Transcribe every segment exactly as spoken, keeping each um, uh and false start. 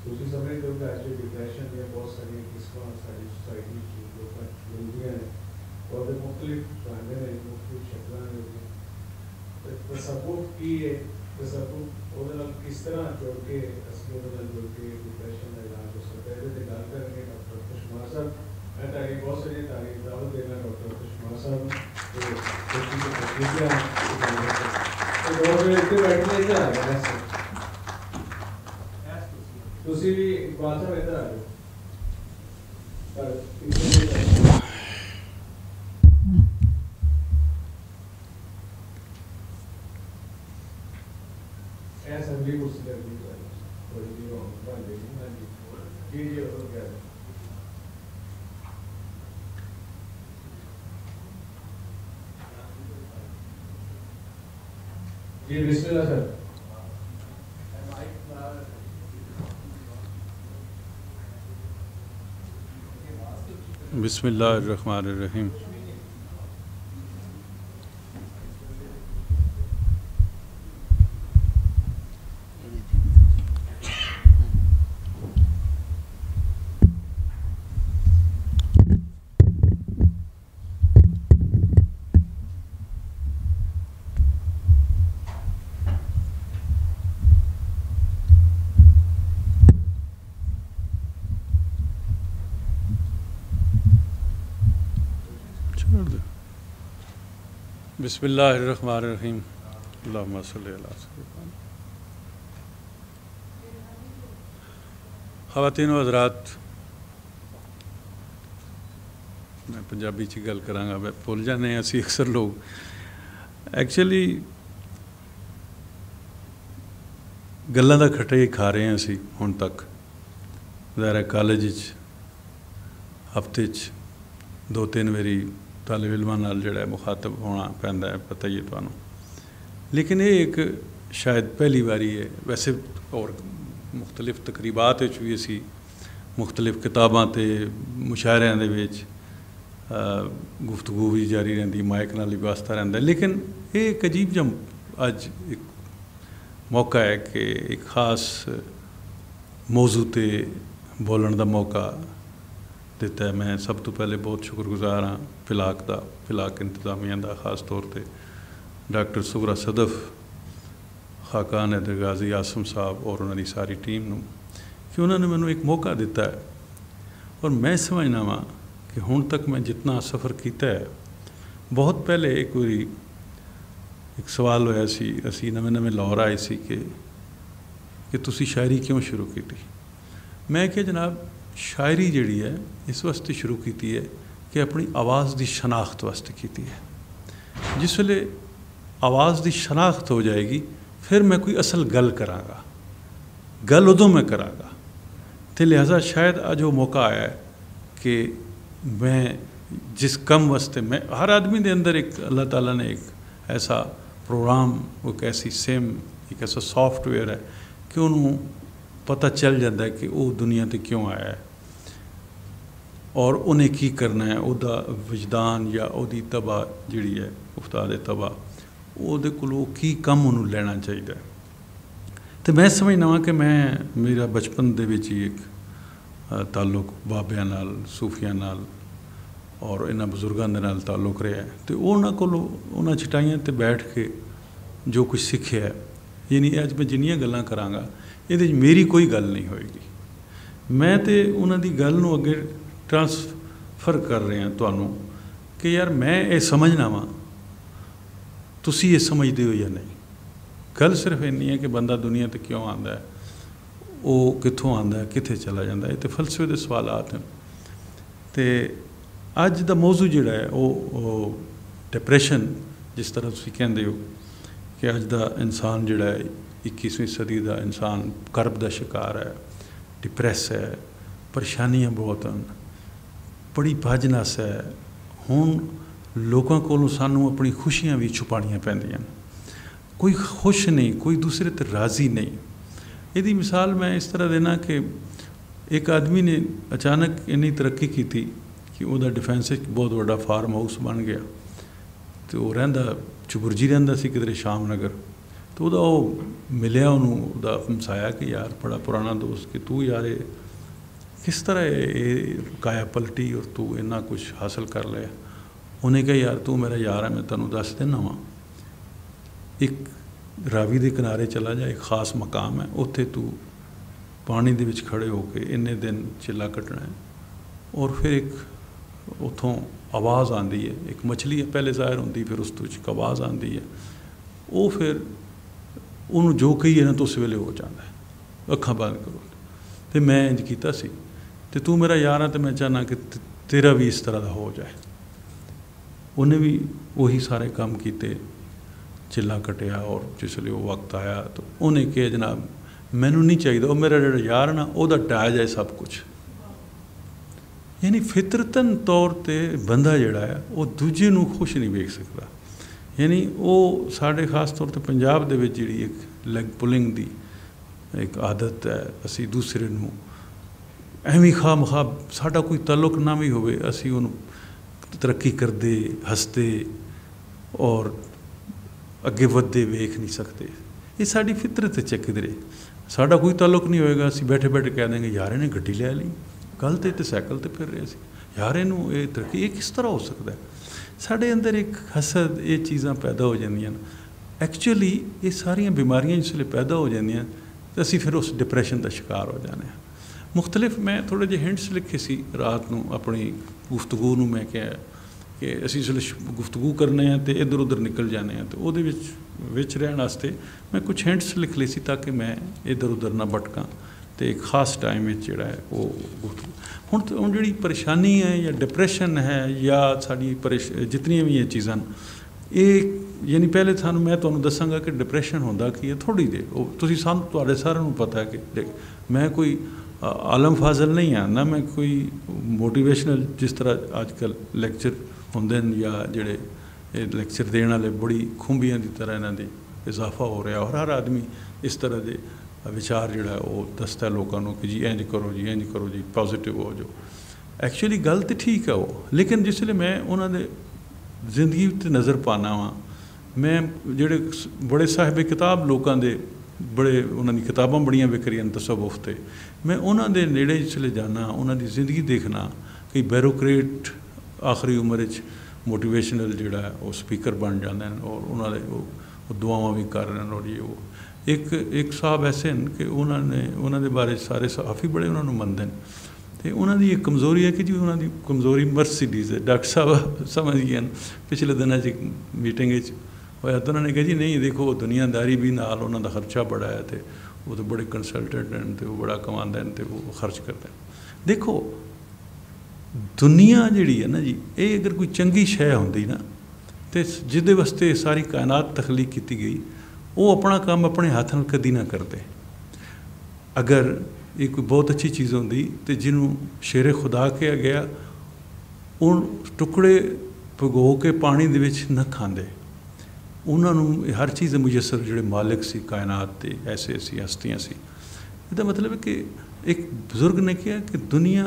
ਤੁਸੀਂ ਸਮਝਦੇ ਹੋ ਕਿ ਅੱਜ डिप्रेशन ਦੀਆਂ बहुत सारी किस्मां सारी सोसाइटी लोगों मिलदियां ने और मुख्तलिफ ढंग ने मुख्तलिफ शक्लां ने तसव्वुफ की है तसव्वुफ ਉਹਦੇ ਨਾਲ किस तरह जोड़ के ਅਸੀਂ ਉਹਦੇ ਨਾਲ जोड़ के डिप्रेशन ਦਾ इलाज हो सकता है ਤੇ ਗੱਲ ਕਰਾਂਗੇ डॉक्टर खुशमार साहब मैं ताकि बहुत सारी तारीफ दावत देना डॉक्टर खुशमार साहब तो तो दो मिनट के बैठने इधर आ गया ਤੁਸੀਂ ਵੀ ਇਕਬਾਲ ਸਾਹਿਬ ਇੱਧਰ ਆ ਜਾਓ ਪਰ ਐਸਾ ਵੀ ਉਸ ਦੇ ਵੀ ਬੜੀ ਵੀ ਹੋ ਬਾਈ ਨਾ ਜੀ ਜੀ ਹੋ ਗਿਆ जी बिस्मिल्लाह सर बिस्मिल्लाहिर्रहमानिर्रहीम। बिस्मिल्लाहिर्रहमानिर्रहीम। अल्लाहुम्मा सल्लि अला सय्यिदिना। ख़वातीन व हज़रात, मैं पंजाबी च गल करांगा, मैं भुल जाने असी अक्सर लोग एक्चुअली गल्लां दा खट्टा ही खा रहे हैं असी हुण तक। ज़ाहिर है कॉलेज हफ्ते च दो तीन बारी तालिब इल्मां नाल जिहड़ा मुखातब होना पैंदा है, पता ही है तुहानूं। लेकिन ये एक शायद पहली बारी है। वैसे और मुख्तलिफ तकरीबात भी असी मुख्तलिफ किताबां ते मुशायरियां दे विच गुफ्तगू भी जारी रहिंदी, माइक नाल ही वास्ता रहिंदा। लेकिन ये एक अजीब जम अज एक मौका है कि एक खास मौजू ते बोलण दा मौका दिता है। मैं सब तो पहले बहुत शुक्रगुजार हाँ फिलाक का फिलाक इंतजामिया का, खास तौर पर डॉक्टर सुगरा सदफ, खाकान हैदर गाजी आसम साहब और उन्होंने सारी टीम नूं कि उन्होंने मैनू एक मौका दिता है। और मैं समझना वा कि हुण तक मैं जितना सफ़र किया है, बहुत पहले एक बारी एक सवाल होया सी, असी नवे नवे लाहौर आए सी कि कि तुसी शायरी क्यों शुरू की। मैं क्या जनाब शायरी जिहड़ी है इस वास्ते शुरू की है कि अपनी आवाज़ की शनाख्त वास्ते की है। जिस वेले आवाज़ की शनाख्त हो जाएगी फिर मैं कोई असल गल कराँगा, गल उदों मैं कराँगा। तो लिहाजा शायद अज वो मौका आया है कि मैं जिस कम वास्ते मैं हर आदमी के अंदर एक अल्लाह ताला ने एक ऐसा प्रोग्राम, एक ऐसी सिम, एक ऐसा सॉफ्टवेयर है कि उन्होंने पता चल जाता है कि वो दुनिया ते क्यों आया है और उन्हें की करना है। उदा विजदान या उदी तबा जिहड़ी है उस्ताद तबा उहदे कोलों की कम उन्होंने लेना चाहिए। तो मैं समझना वा कि मैं मेरा बचपन दे विच ही एक ताल्लुक बाबियां नाल, सूफियां नाल और इन्हां बुजुर्गां दे नाल ताल्लुक रहा है। तो उन्हां कोलों उन्हां चटाइयां ते बैठ के जो कुछ सीखिया है, यानी अज मैं जिन्नियां गल्लां करांगा ये मेरी कोई गल नहीं होएगी। मैं तो उन्हां दी गल नूं अगे ट्रांसफर कर रहा तुहानूं कि यार मैं ये समझना वा, तुसी ये समझते हो या नहीं। गल सिर्फ इन्नी है कि बंदा दुनिया ते क्यों आंदा है, वो कित्थों आंदा है, कित्थे चला जाता है। ये तो फलसफे के सवालात हैं। तो अज दा मौजू जिहड़ा है वो डिप्रैशन, जिस तरह तुसीं कहंदे हो कि अज दा इंसान जिहड़ा है इक्कीसवीं सदी का इंसान करब का शिकार है, डिप्रैस है, परेशानियां बहुत हैं, बड़ी भजनस है। हुण लोगों को सानू अपनी खुशियां भी छुपानियां पैंदियां, कोई खुश नहीं, कोई दूसरे ते राज़ी नहीं। यदी मिसाल मैं इस तरह देना कि एक आदमी ने अचानक इन्नी तरक्की की थी कि वह डिफेंस बहुत बड़ा फार्म हाउस बन गया। तो वह रहिंदा चुबुरजी रहिंदा सी किधरे शाम नगर, तो ਉਹਦਾ ਉਹ ਮਿਲਿਆ ਉਹਨੂੰ, ਉਹਦਾ ਹਮਸਾਇਆ ਕਿ ਯਾਰ ਬੜਾ ਪੁਰਾਣਾ ਦੋਸਤ ਕਿ ਤੂੰ ਯਾਰ ਇਹ किस तरह ये काया पलटी और तू इन्ना कुछ हासिल कर लिया। उन्हें कहा यार तू मेरा यार है, मैं तेनों दस देना वा, एक रावी के किनारे चला जा, एक खास मकाम है, उत्थे तू पानी दे विच खड़े होके इन्ने दिन चिल्ला कटना है। और फिर एक उतों आवाज़ आती है, एक मछली है पहले ज़ाहिर होती, फिर उस तो एक आवाज़ आती है, वो फिर उन्होंने जो कही है ना तो उस वेले हो जाता है, अखां बंद करो। तो मैं इंज कीता सी, तो तू मेरा यार है, तो मैं चाहना कि तेरा भी इस तरह का हो जाए। उन्हें भी वही सारे काम किए, चिल्ला कटिया, और जिसले वो वक्त आया तो उन्हें कहा जनाब मैनू नहीं चाहिए, वो मेरा जो यार ना वह टाया जाए सब कुछ। यानी फितरतन तौर पर बंदा जोड़ा है वो दूजे नू खुश नहीं वेख सकता। यानी वो साढ़े खास तौर पर पंजाब दे विच जिहड़ी एक लैग पुलिंग दी एक आदत है, असी दूसरे नू एवं खा मखा साडा कोई ताल्लुक ना भी होवे असी उन्होंने तरक्की करते हसते और अगे वधदे वेख नहीं सकते। ये साड़ी फितरत च किधरे साडा कोई ताल्लुक नहीं होएगा, असी बैठे बैठे कह देंगे यार इन्हें गड्डी लै ली, कल तो तो सैकल तो फिर रहे सी, यार इनू ये तरक्की ये किस तरह हो सकता है। साढ़े अंदर एक हसद ये चीज़ां पैदा हो जांदियां। एक्चुअली ये सारियां बीमारियां जिसले पैदा हो जांदियां तो असी फिर उस डिप्रैशन का शिकार हो जाने। मुख्तलिफ मैं थोड़े जे हिंट्स लिखे सी रात नूं अपनी गुफ्तगू नूं, मैं कहा कि असी जिसले गुफ्तगू करने हैं तो इधर उधर निकल जाने हैं, तो उहदे विच विच रहण वास्ते मैं कुछ हिंट्स लिख ली सी ताकि मैं इधर उधर ना भटकां, तो एक खास टाइम में जिहड़ा है वो गुफ्तगू। हुण तो हुण जिहड़ी परेशानी है या डिप्रैशन है या साडी परेश जितनी भी ये चीज़ां ये यानी पहले सानू मैं तुहानूं दसांगा कि डिप्रैशन होंदा की है थोड़ी देर, तुसीं सानू तुहाडे सारिਆਂ ਨੂੰ पता है कि देख मैं कोई आलम फाजल नहीं हाँ ना, मैं कोई मोटिवेशनल जिस तरह आजकल लैक्चर होंदे ने या जिहड़े लैक्चर देने वाले बड़ी खुंबियां की तरह इन्हां दी इजाफा हो रहा, और हर आदमी इस तरह के विचार जिहड़ा वो दसदा है लोगों को कि जी इंज करो जी इंज करो जी पॉजिटिव हो जाओ। एक्चुअली गल तो ठीक है वो, लेकिन जिसले मैं उन्होंने जिंदगी ते नज़र पाना वा, मैं जिहड़े बड़े साहिब किताब लोगों के बड़े उन्होंने किताबां बड़ियां विकरियां तसव्वुफ ते, मैं उन्होंने नेड़े जिसले जाना उन्होंने जिंदगी देखना कि बैरोक्रेट आखिरी उम्र मोटिवेशनल जिहड़ा है वो स्पीकर बन जाते हैं और उन्होंने वो दुआवां भी कर रहे हैं। और ये वो एक एक साहब ऐसे हैं कि उन्होंने उन्होंने बारे सारे सहाफ़ी बड़े उन्होंने मनते हैं, तो उन्होंने एक कमज़ोरी है कि जी उन्होंने कमज़ोरी मर्सिडीज़ है। डॉक्टर साहब समझ गए पिछले दिनों एक मीटिंग होया तो उन्होंने कहा जी नहीं देखो दुनियादारी भी नाल उन्होंने खर्चा बड़ा है, तो वो तो बड़े कंसल्टेंट हैं, तो वो बड़ा कमाते हैं, तो वो खर्च करते हैं। देखो दुनिया जिहड़ी है ना जी, ये अगर कोई चंगी शै होंदी ना तो जिहदे वास्ते सारी कायनात तखलीक की गई, वो अपना काम अपने हाथ नाल कदी ना करते। अगर ये कोई बहुत अच्छी चीज़ होंदी तो जिन्हों शेरे खुदा कहा गया उन टुकड़े भगो के पानी दे विच न खांदे, उन्होंने हर चीज़ मुयसर जोड़े मालिक सी कायनात के ऐसे ऐसी हस्तियाँ सी। इसका मतलब है कि एक बुज़ुर्ग ने कहा कि दुनिया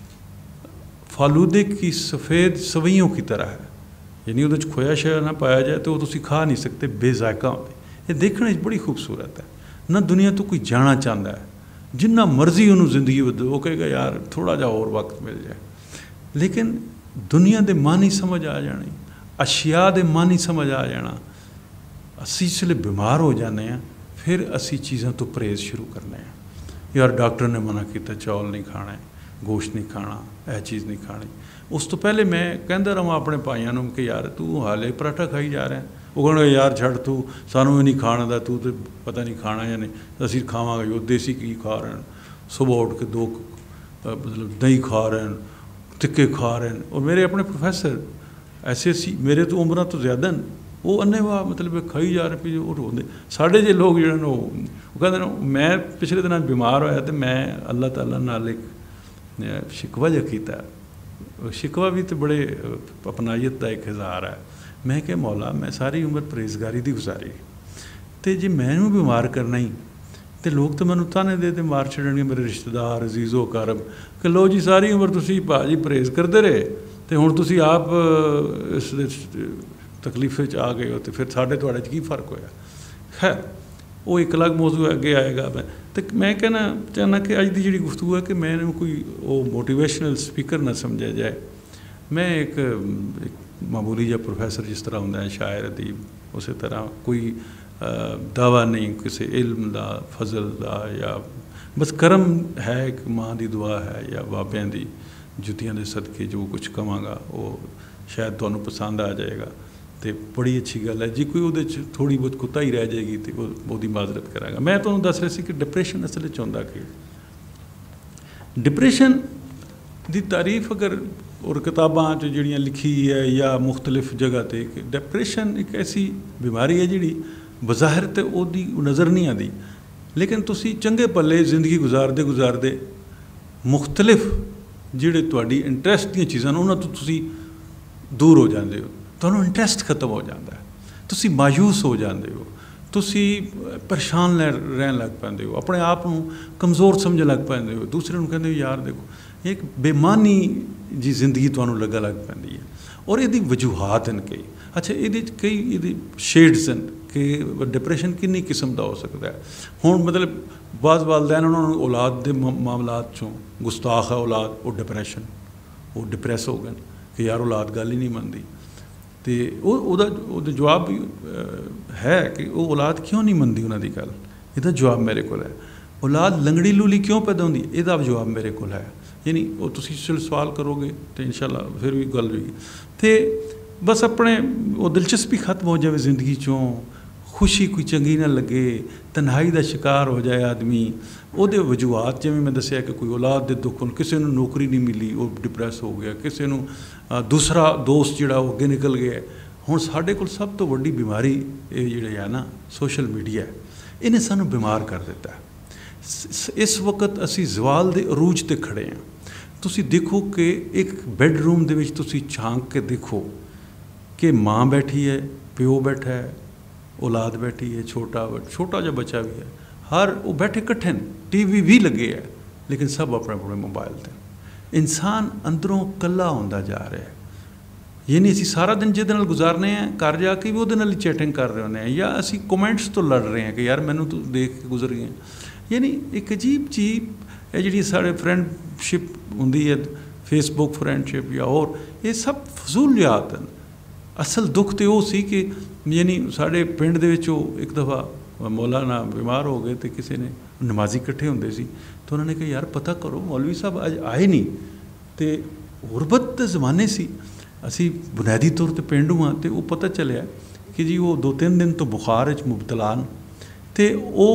फालूदे की सफ़ेद सवैयों की तरह है, यानी वो खोया शया ना पाया जाए तो वो तुम खा नहीं सकते, बेजायका होते। ये देखने बड़ी खूबसूरत है ना, दुनिया तो कोई जाना चाहता है जिन्ना मर्जी उन्होंने जिंदगी बदलो, वो कहेगा यार थोड़ा जा और वक्त मिल जाए, लेकिन दुनिया के मन ही समझ आ जानी, अशिया के मन ही समझ आ जाना। असी इसलिए बीमार हो जाने हैं, फिर असी चीज़ों तो परहेज़ शुरू करने हैं। यार डॉक्टर ने मना किया चौल नहीं खाने, गोश्त नहीं खाना, यह चीज़ नहीं खानी। उस तो पहले मैं कहता रहा अपने भाइयों को कि यार तू हाले पराठा खाई जा रहा है, वो कहना यार छड़ तू सानू भी नहीं खाने का, तू तो पता नहीं खाना या नहीं, असी खावांगे। वो देसी घी खा रहे हैं, सुबह उठ के दो मतलब दही खा रहे हैं, टिक्के खा रहे हैं। और मेरे अपने प्रोफैसर ऐसे सी मेरे तो उम्र तो ज़्यादा न, वो अन्ने वाह मतलब खाई जा रहे और होंगे साढ़े जे लोग जो वो कहते मैं पिछले दिन बीमार होया तो मैं अल्लाह ताला नाल एक शिकवा जहा किया। शिकवा भी तो बड़े अपनायत का एक इज़हार है। मैं क्या मौला मैं सारी उम्र परहेजगारी की गुजारी, तो जे मैनू बीमार करना ही तो लोग तो मैं ताने दे दे मार छड़नगे, मेरे रिश्तेदार अजीज़ो कारब कि लो जी सारी उम्र तुसी भाजी परहेज करते रहे तो हुण तुसी आप इस तकलीफ आ गए हो, तो फिर साढ़े तुहाडे च की फर्क होया। खैर वो एक अलग मौजू अगे आएगा। मैं तो मैं कहना चाहना कि अज की जी गुफ्तगू है कि मैं कोई वो मोटिवेशनल स्पीकर ना समझा जाए। मैं एक, एक मामूली जिहा प्रोफैसर जिस तरह होंदा है, शायर अदीब, उस तरह कोई दावा नहीं किसी इल्म का फजल का, या बस करम है, एक माँ की दुआ है या बाबियां की जुतियां के सदके जो कुछ कहांगा वो शायद तुहानूं पसंद आ जाएगा। तो बड़ी अच्छी गल है जी। कोई वो थोड़ी बहुत कुत्ता ही रह जाएगी तो वो माजरत करांगा। मैं तुहानूं दस रहा सी कि डिप्रैशन असल च हुंदा कि डिप्रैशन की तारीफ अगर और किताबां च जिहड़ियां लिखी है या मुख्तलिफ जगह ते कि डिप्रैशन एक ऐसी बीमारी है जिहड़ी बज़ाहिर तो ओदी नज़र नहीं आती, लेकिन तुसी चंगे पल्ले जिंदगी गुजारते गुजारते मुख्तलिफ जिहड़े तुहाडी इंटरस्ट दी चीज़ां उन्हां तों तुसी दूर हो जाते हो, तुहानूं इंटरस्ट खत्म हो जाता है, तुसी मायूस हो जाते हो, तुसी परेशान रहन लग पैंदे हो, अपने आप को कमज़ोर समझ लग पैंदे हो, दूसरे को कहते हो यार देखो एक बेमानी जी जिंदगी तुहानूं लगा लग पैंदी है। और इहदी वजूहात हैं कई। अच्छा ये कई ये शेड्स हैं कि डिप्रैशन किन्नी किस्म का हो सकता है। हुण मतलब बाज़ वालदैन उन्होंने औलाद के मामलात चों गुस्ताख है औलाद, वो डिप्रैशन वो डिप्रैस हो गए कि यार औलाद गल ही नहीं मनती। तो जवाब भी है कि वो औलाद क्यों नहीं मनती उन्हों की गल, यदा जवाब मेरे को है। औलाद लंगड़ी लूली क्यों पैदा होंगी, यदा जवाब मेरे को है। यानी वो तुसीं सवाल करोगे तो इंशाअल्लाह फिर भी गल होगी। तो बस अपने वो दिलचस्पी खत्म हो जाए जिंदगी चों, खुशी कोई चंगी ना लगे, तन्हाई का शिकार हो जाए आदमी। ਉਹਦੇ वजूहत जिवें मैं दसिया कि कोई औलाद के दुख, किसी को नौकरी नहीं मिली वो डिप्रैस हो गया, किसी को दूसरा दोस्त जिहड़ा वो अगे निकल गया। हुण साडे कोल सब तो वड्डी बीमारी ये जिहड़ी है ना सोशल मीडिया है, इन्हें सानू बीमार कर दिता है। इस वक्त असी जवाल के अरूज ते खड़े हैं। तुसी देखो कि एक बैडरूम दे विच तुसी झांक के देखो कि माँ बैठी है, प्यो बैठा है, औलाद बैठी है, छोटा छोटा जिहा बच्चा भी है, हर वो बैठे कट्ठे ने, टी वी भी लगे है, लेकिन सब अपने अपने मोबाइल ते। इंसान अंदरों कला होंदा जा रहा है। यानी असी सारा दिन जिहदे नाल गुजारने हैं घर जाके भी उहदे नाल चैटिंग कर रहे होंगे हैं, या असी कमेंट्स तो लड़ रहे हैं कि यार मैनू तू देख के गुजर गए। यानी एक अजीब चीज है जी साढ़े फ्रेंडशिप होंदी है, फेसबुक फ्रेंडशिप या और ये सब फजूलियात हैं। असल दुख तो वो सी कि यानी साढ़े पिंड दे विच एक दफ़ा मौलाना बीमार हो गए तो किसी ने नमाजी इकट्ठे होंदे सी तो उन्होंने कहा यार पता करो मौलवी साहब अज आए नहीं। तो गुरबत के जमाने से असी बुनियादी तौर पर पेंडू हाँ, तो वो पता चलिया कि जी वो दो तीन दिन तो बुखार च मुबतला न, तो वो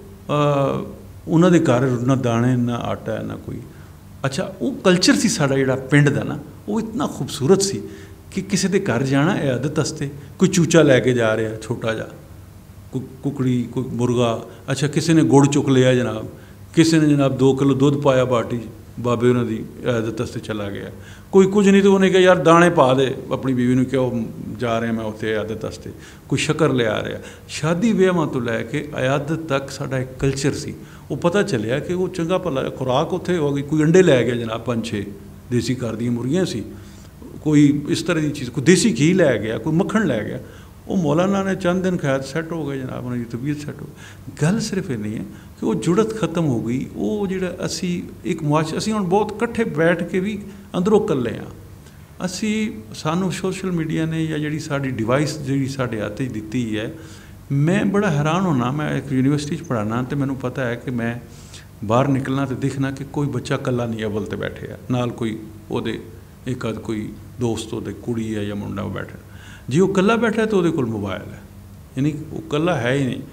उन्होंने घर ना दाने ना आटा ना कोई। अच्छा वो कल्चर सी साड़ा जिहड़ा पिंड दा ना वो इतना खूबसूरत सी कि किसी के घर जाना इयादत वास्ते कोई चूचा लैके जा रहा छोटा जा, कोई कुकड़ी कोई मुर्गा। अच्छा किसी ने गुड़ चुक लिया जनाब, किसी ने जनाब दो किलो दुध पाया बाटी बाबे उन्होंने इयादत वास्ते चला गया। कोई कुछ नहीं तो उन्हें कहा यार दाने पा दे अपनी बीवी ने, क्या जा रहे हैं मैं उत्थे इयादत वास्ते, कोई शक्कर ले आ रहा। शादी विआहां तो लैके इयादत तक साडा एक कल्चर सी। वो पता चलिया कि वो चंगा भला खुराक उत्थे हो गई। कोई अंडे लै गया जनाब पंज छे देसी घर दी मुर्गियां सी, कोई इस तरह की चीज़, कोई देसी घी लै गया, कोई मक्खन लै गया। वो मौलाना ने चंद दिन खैर सैट हो गए जनाब, उन्होंने तबीयत सैट हो गई। गल सिर्फ ये नहीं है कि वो जुड़त खत्म हो गई। वो जो असी एक मुआश असी हुण बहुत कट्ठे बैठ के भी अंदरों कल्ले हाँ। असी सानू सोशल मीडिया ने या जी साड़ी डिवाइस जी साढ़े हत्थ च दिती है। मैं बड़ा हैरान होना, मैं एक यूनिवर्सिटी पढ़ाना तो मैनू पता है कि मैं बाहर निकलना तो दिखना कि कोई बच्चा कला नहीं अव्वल तो बैठे है, नाल कोई वो एक अद कोई दोस्त वो कुड़ी है या मुंडा वो बैठा। जी वो कला बैठा है तो वो मोबाइल है, यानी वो कला है ही नहीं।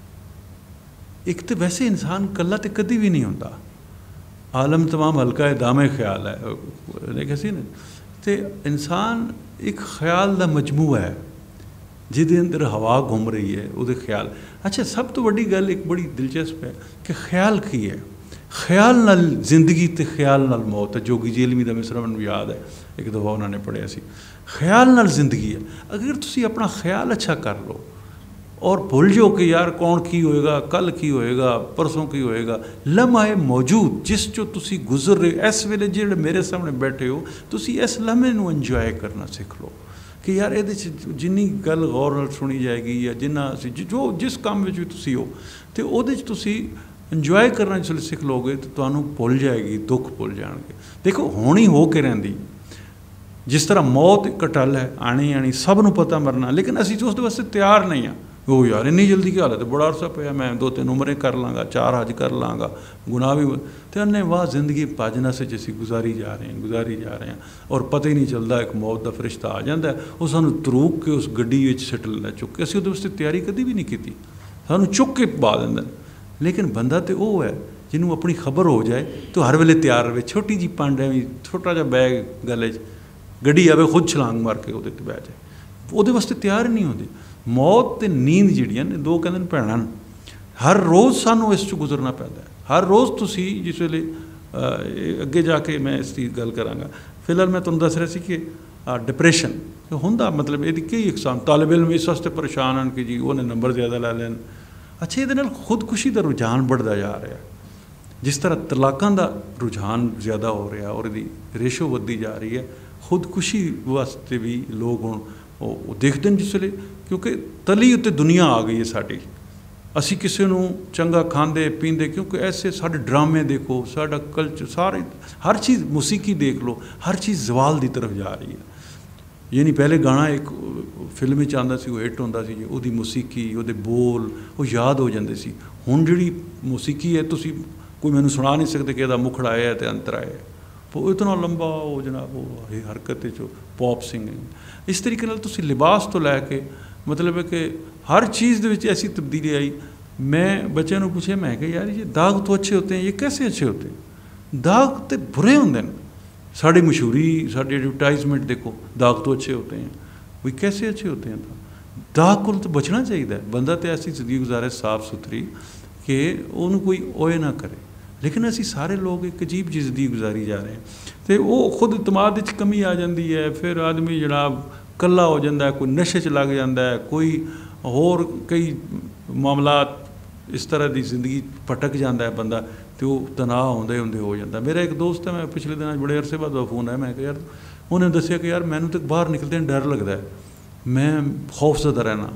एक तो वैसे इंसान कला तो कभी भी नहीं होता, आलम तमाम हल्का है दामे ख्याल है कैसी ना। तो इंसान एक ख्याल का मजमूआ है जिहदे अंदर हवा घूम रही है वो ख्याल। अच्छा सब तो वड्डी गल एक बड़ी दिलचस्प है कि ख्याल की है, ख्याल नाल जिंदगी तो ख्याल नाल मौत है। जोगी जेलमी का मिसरा मैनूं याद है, एक दफ़ा उन्होंने पढ़िया सी, ख्याल नाल जिंदगी है। अगर तुसी अपना ख्याल अच्छा कर लो और भुल जाओ कि यार कौन की होएगा, कल की होएगा, परसों की होएगा, लम्हा मौजूद जिस चो तुसी गुजर रहे हो इस वेले जिहड़े मेरे सामने बैठे हो, तुसी इस लम्हे नूं इंजॉय करना सीख लो कि यार ये जिन्नी गल गौर नाल सुनी जाएगी या जिन्ना असीं जो जिस काम विच भी तुसीं हो तो उहदे च तुसीं इंजॉय करना जिसले सीख लोगे तो तुहानूं भुल जाएगी, दुख भुल जाएंगे। देखो होनी हो के रहिंदी, जिस तरह मौत एक अटल है, आनी आनी सब नूं पता मरना, लेकिन असीं उस वास्ते तैयार नहीं हाँ। ओ यार इन्नी जल्दी की हालत है, बड़ा अरसा पिया, मैं दो तीन उम्रें कर लाँगा, चार हज कर लाँगा, गुनाह भी तो अन्ने वाह जिंदगी भजना से असीं गुजारी जा रहे हैं गुजारी जा रहे हैं और पता ही नहीं चलता एक मौत का फरिश्ता आ जाता है, वो सानूं तरूक के उस गड्डी विच सिट लैंदा चुक के। असीं उहदे वास्ते तैयारी कदी भी नहीं की, सानूं चुक के पा दिंदा। लेकिन बंदा तो वो है जिन्हों अपनी खबर हो जाए तो हर वेले तैयार रहे। छोटी जी पंड है, छोटा जा बैग गले गड्डी आवे खुद छलांग मार के उहदे ते बह जाए, उहदे वास्ते तैयार नहीं होंदी। मौत ते नींद जिहड़ियां ने दो कहंदे ने भैणां, हर रोज़ सानूं इस चों गुजरना पैंदा है। हर रोज़ तुसीं जिस वेले अगे जाके मैं इसकी गल करांगा, फिलहाल मैं तुहानूं दस रहा सी कि डिप्रैशन हुंदा मतलब इहदी कई इकसाम। तालिब इल्म इस वास्ते परेशान हैं कि जी उन्हें नंबर ज़्यादा लै लैन। अच्छा ये खुदकुशी का रुझान बढ़ता जा रहा, जिस तरह तलाकों का रुझान ज़्यादा हो रहा और यदी रेशो बढ़ती जा रही है, खुदकुशी वास्ते भी लोग हुण वो देखते हैं जिसले, क्योंकि तली उत्ते दुनिया आ गई है साड़ी। असी किसी नूं चंगा खांदे पींदे, क्योंकि ऐसे साढ़े ड्रामे देखो, साड़ा कल्चर सारे हर चीज़ मौसीकी देख लो, हर चीज़ जवाल की तरफ जा रही है। ये नहीं पहले गाना एक फिल्म में आंदा सी, वो हिट होंदा सी, उहदी मौसीकी उहदे बोल वो याद हो जाते सी। हुण जिहड़ी मौसीकी है तुसीं कोई मैनूं सुना नहीं सकते कि इहदा मुखड़ा आया ते अंतर आया, वो इतना लंबा वो जनाब वो हरकत चो पॉप सिंगिंग। इस तरीके नाल तुसीं लिबास तो लैके मतलब है कि हर चीज़ दे विच ऐसी तब्दीली आई। मैं बच्चों को पूछे, मैं कहा यार ये दाग तो अच्छे होते हैं, ये कैसे अच्छे होते हैं? दाग तो बुरे होंदे ने। साड़ी मशहूरी साड़ी एडवरटाइजमेंट देखो, दाग तो अच्छे होते हैं, वही कैसे अच्छे होते हैं? दाग को तो बचना चाहिए। बंदा तो ऐसी जिंदगी गुजारे साफ सुथरी कि उन्होंने कोई ओए ना करे, लेकिन असी सारे लोग एक अजीब जी जिंदगी गुजारी जा रहे हैं। तो वो खुद इतमाद च कमी आ जाती है, फिर आदमी जनाब कला हो जाता है, कोई नशे च लग जाता है, कोई होर कई मामलात इस तरह की जिंदगी भटक जाता है बंदा, तो तनाव आउंदे आउंदे हो जाता। मेरा एक दोस्त है, मैं पिछले दिन बड़े अरसे बाद फोन है, मैं कहा यार उन्हें दसिया कि यार मैनू तो बाहर निकलते डर लगता है, मैं खौफजदा रहना।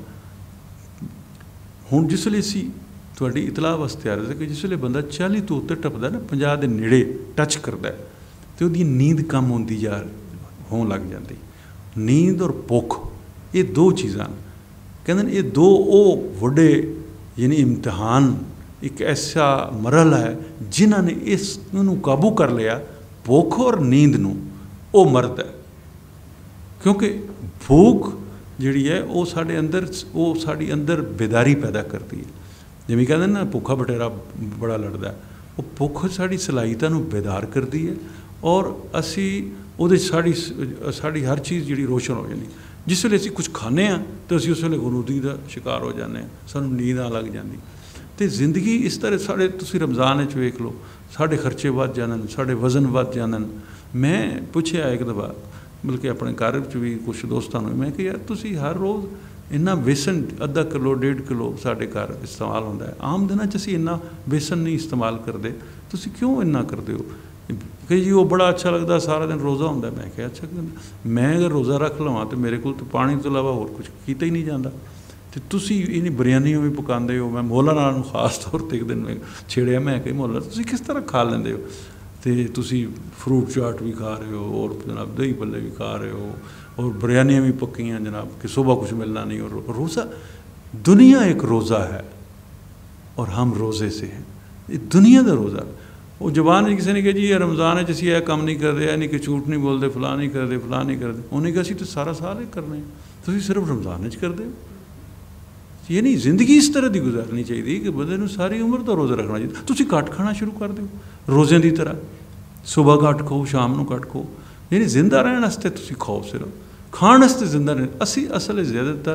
हुण जिसले असी तुहाडी इतलाह वास्ते आ रहे थे कि जिसले बंदा चाली तो उत्ते टपदा ना, पंजाह दे नेड़े टच करता है, तो उहदी नींद कम होंदी जा होण लग जाती। नींद और भुख ये दो चीज़ां कहंदे ये दो वो वड्डे यानी इम्तिहान, एक ऐसा मरहला है जिन्हां ने इसनूं काबू कर लिया, भुख और नींद नूं, वो मरद है। क्योंकि भूख जिहड़ी है वो साडे अंदर वो साडी अंदर बेदारी पैदा करती है। जिवें कहंदे ना भुखा बटेरा बड़ा लड़दा है, वो भुख साडी सलाहियतां नूं बेदार करती है और असी उहदे साडी साडी हर चीज़ जिहड़ी रोशन हो जाती। जिस वेले असीं कुछ खाने आ तो असीं उस वेले गुरूदी का शिकार हो जाने, सानूं नींद आण लग जाती। तो जिंदगी इस तरह साढ़े तुसीं रमज़ान च वेख लो, साढ़े खर्चे वध जानन, साढ़े वजन वध जानन। मैं पूछया एक दफ़ा बल्कि अपने घर च भी कुछ दोस्तों ने, मैं कि यार तुसीं हर रोज़ इन्ना बेसन अद्धा किलो डेढ़ किलो साढ़े घर इस्तेमाल होंदा है, आम दिनां च असीं इन्ना बेसन नहीं इस्तेमाल करते, तुसीं क्यों इन्ना करते हो? कि जी वो बड़ा अच्छा लगता सारा दिन रोज़ा होंदा। मैं क्या अच्छा, मैं अगर रोज़ा रख लवां तो मेरे को तो पानी तो इलावा होर कुछ कीता ही नहीं जाता। तो तुसी इन्नी बिरयानियां भी पकाते हो। मैं मौला नाल खास तौर पर एक दिन मैं छेड़िया, मैं कही मौला तुसी किस तरह खा लेंदे हो? तो तुसी फ्रूट चाट भी खा रहे हो और जनाब दही भल्ले भी खा रहे हो और बिरयानियां भी पक्कियां जनाब कि सुबह कुछ मिलना नहीं। और रोज़ा, दुनिया एक रोज़ा है और हम रोज़े से हैं। ये दुनिया का रोज़ा। वो जबान किसी ने कहा जी ये रमज़ान है असीं यह काम नहीं करते, यानी कि झूठ नहीं बोलते, फलां नहीं करते, फलां नहीं करते। उन्हें कहा असीं तो सारा साल ही करने, तुसीं सिर्फ रमज़ान च करते हो। ये नहीं जिंदगी इस तरह की गुजारनी चाहिए कि बंदे नूं सारी उम्र तो रोज़ा रखना चाहिए। तुसीं घट खाना शुरू कर दो रोज़िਆਂ की तरह, सुबह घट खाओ शाम को घट खाओ, यानी जिंदा रहने वास्ते तुसीं खाओ, सिर्फ खाण वास्ते जिंदा नहीं। असीं असल ज़्यादातर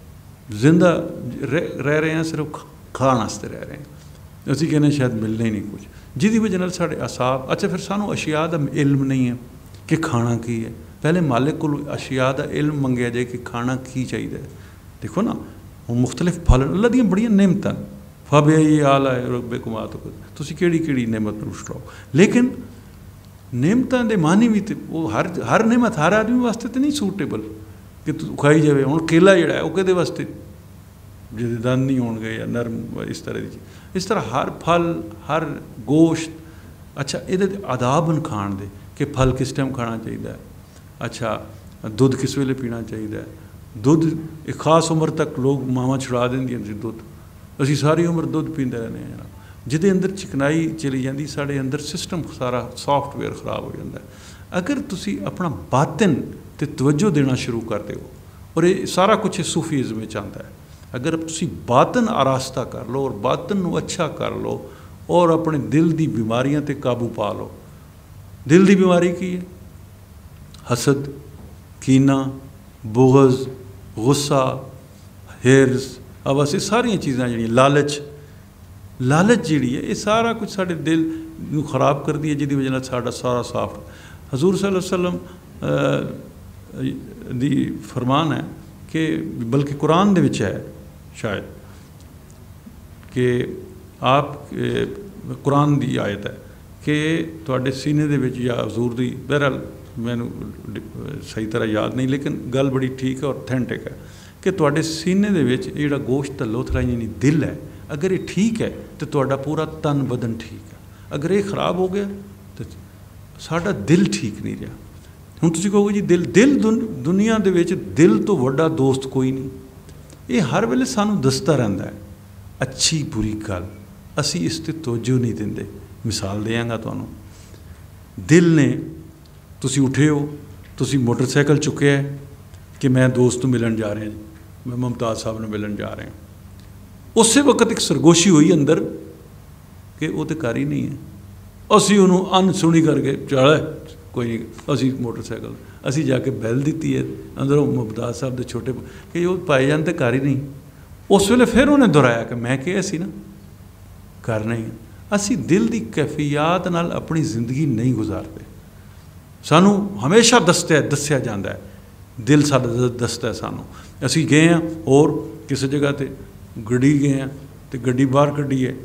जिंदा रह रह रहे हैं, सिर्फ खाण वास्ते रह रहे हैं। असीं कहने शायद मिलना ही नहीं कुछ, जिहदी वजह नाल साडे असाब। अच्छा फिर सानूं अशिया दा इल्म नहीं है कि खाना की है। पहले मालिक को अशिया दा इल्म मंगया जाए कि खाना की चाहिए। देखो ना हुण मुख्तलिफ फल अल्लाह दियां बड़ियां नेमतां, फब ये आला है रब्बे कुमा तो तुसीं केड़ी केड़ी नेमत नूं छुड़ाओ। लेकिन नेमतां दे मानी भी तो वो हर हर नेमत हर आदमी वास्ते तो नहीं सूटेबल। कि तू खाई जाए। हुण केला जिहड़ा है वो किहदे वास्ते, जिहदे दंद नहीं होणगे या नरम इस तरह की चीज़। इस तरह हर फल हर गोश्त, अच्छा ये आदाब न खाण दे कि फल किस टाइम खाना चाहिए, अच्छा दुध किस वेले पीना चाहिए। दुध एक खास उम्र तक लोग मावां छुड़ा दिंदियां सी दुध, असीं सारी उम्र दुध पींदे रहने हैं जनाब, जिहदे अंदर चिकनाई चली जाती, साढ़े अंदर सिस्टम सारा सॉफ्टवेयर खराब हो जाता है। अगर तुसी अपना बातिन ते तवज्जो देना शुरू कर दो, और ये सारा कुछ सूफीज़म में आता है, अगर तुसी बातिन आरास्ता कर लो और बातिन नूं अच्छा कर लो और अपने दिल दी बीमारियां ते काबू पा लो। दिल दी बीमारी की है? हसद, कीना, बुग़ज़, गुस्सा, हिर्स, बस ये सारिया चीज़ां जिहड़ियां, लालच लालच जिहड़ी है ये सारा कुछ साडे दिल नूं खराब कर दी है, जिहदी वजह नाल साडा सारा सॉफ्ट। हजूर सल्लल्लाहु अलैहि वसल्लम दी फरमान है कि बल्कि कुरान दे विच है शायद कि आप कुरान दी आयत है कि तुहाडे सीने दे विच या हजूर दी, बहरहाल मैनूं सही तरह याद नहीं, लेकिन गल बड़ी ठीक है और ऑथेंटिक है कि तुहाडे सीने दे विच जिहड़ा गोश्त लोथरा यानी दिल है, अगर ये ठीक है तो तुहाडा पूरा तन बदन ठीक है। अगर ये खराब हो गया तो साडा दिल ठीक नहीं रहा। हुण तुसीं कहोगे जी दिल दिल दुन, दुनिया दे विच दिल तो वड्डा दोस्त कोई नहीं। ये हर वेले सानूं दसदा रहिंदा है अच्छी बुरी गल, असीं इस ते तवज्जो नहीं दिंदे। मिसाल देंगा तुहानूं, दिल ने तुसीं उठे हो, तुसीं मोटरसाइकिल चुक्या है कि मैं दोस्त नूं मिलन जा रहा जी, मैं मुमताज़ साहब नूं मिलन जा रहा हूँ। उस वक्त एक सरगोशी हुई अंदर कि वो तो कर ही नहीं है, असी उन्होंने अनसुनी करके चल कोई नहीं, असी मोटरसाइकिल असी जाके बैल दी है अंदरों मुमताज़ साहब के छोटे कि वो भाईजान तो कर ही नहीं। उस वेले फिर उन्हें दोहराया कि मैं कहा सी ना करना ही। असी दिल की कैफियत नाल अपनी जिंदगी नहीं गुजारते। सानू हमेशा दसया दसिया जाता है, दिल साडा दसदा है सानू। असी गए हैं और किसी जगह पर गड्डी गए हैं तो गड्डी बाहर कड्डी है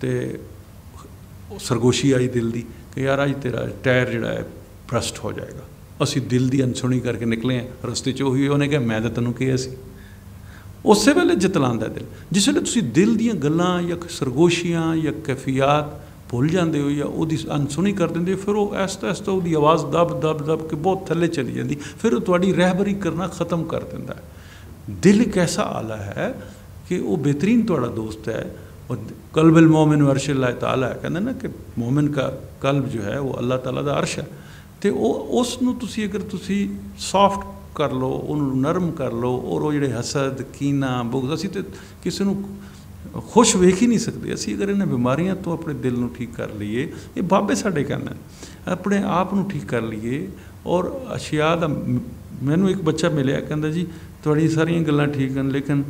तो सरगोशी आई दिल की कि यार अज तेरा टायर जिहड़ा है ब्रस्ट हो जाएगा। असी दिल की अनसुनी करके निकले हैं, रस्ते च उही उन्हें कहा मैं तो तैनूं कहा सी। उस वेले जतलांदा दिल। जिस वेले तुसीं दिल दीयां गल्लां या सरगोशियां या कैफियत भुल जाते हो या वो अनसुनी कर देंगे, फिर वो ऐसा ऐसा वो आवाज़ दब दब दब के बहुत थले चली जाती, फिर वो तुहाडी रहबरी करना ख़त्म कर देंदा है। दिल एक ऐसा आला है कि वो बेहतरीन तुहाड़ा दोस्त है। और कल्बुल मोमिन अर्शुल्लाह ताला है, कहते ना कि मोमिन का कल्ब जो है वो अल्लाह ताला दा अर्श है। तो उस नूं तुसीं अगर तुसीं सॉफ्ट कर लो, उन्होंने नरम कर लो, और वो जिहड़े हसद कीना बुग़ज़, असीं तो किसी नूं खुश वेख ही नहीं सकते। असीं अगर इन्हां बीमारियां तो अपने दिल नूं ठीक कर लीए, ये बाबे साडे कहंदे अपने आप नूं ठीक कर लीए। और अशिया दा मैनूं एक बच्चा मिलिया कहंदा जी तुहाड़ी सारियां गल्लां ठीक हैं लेकिन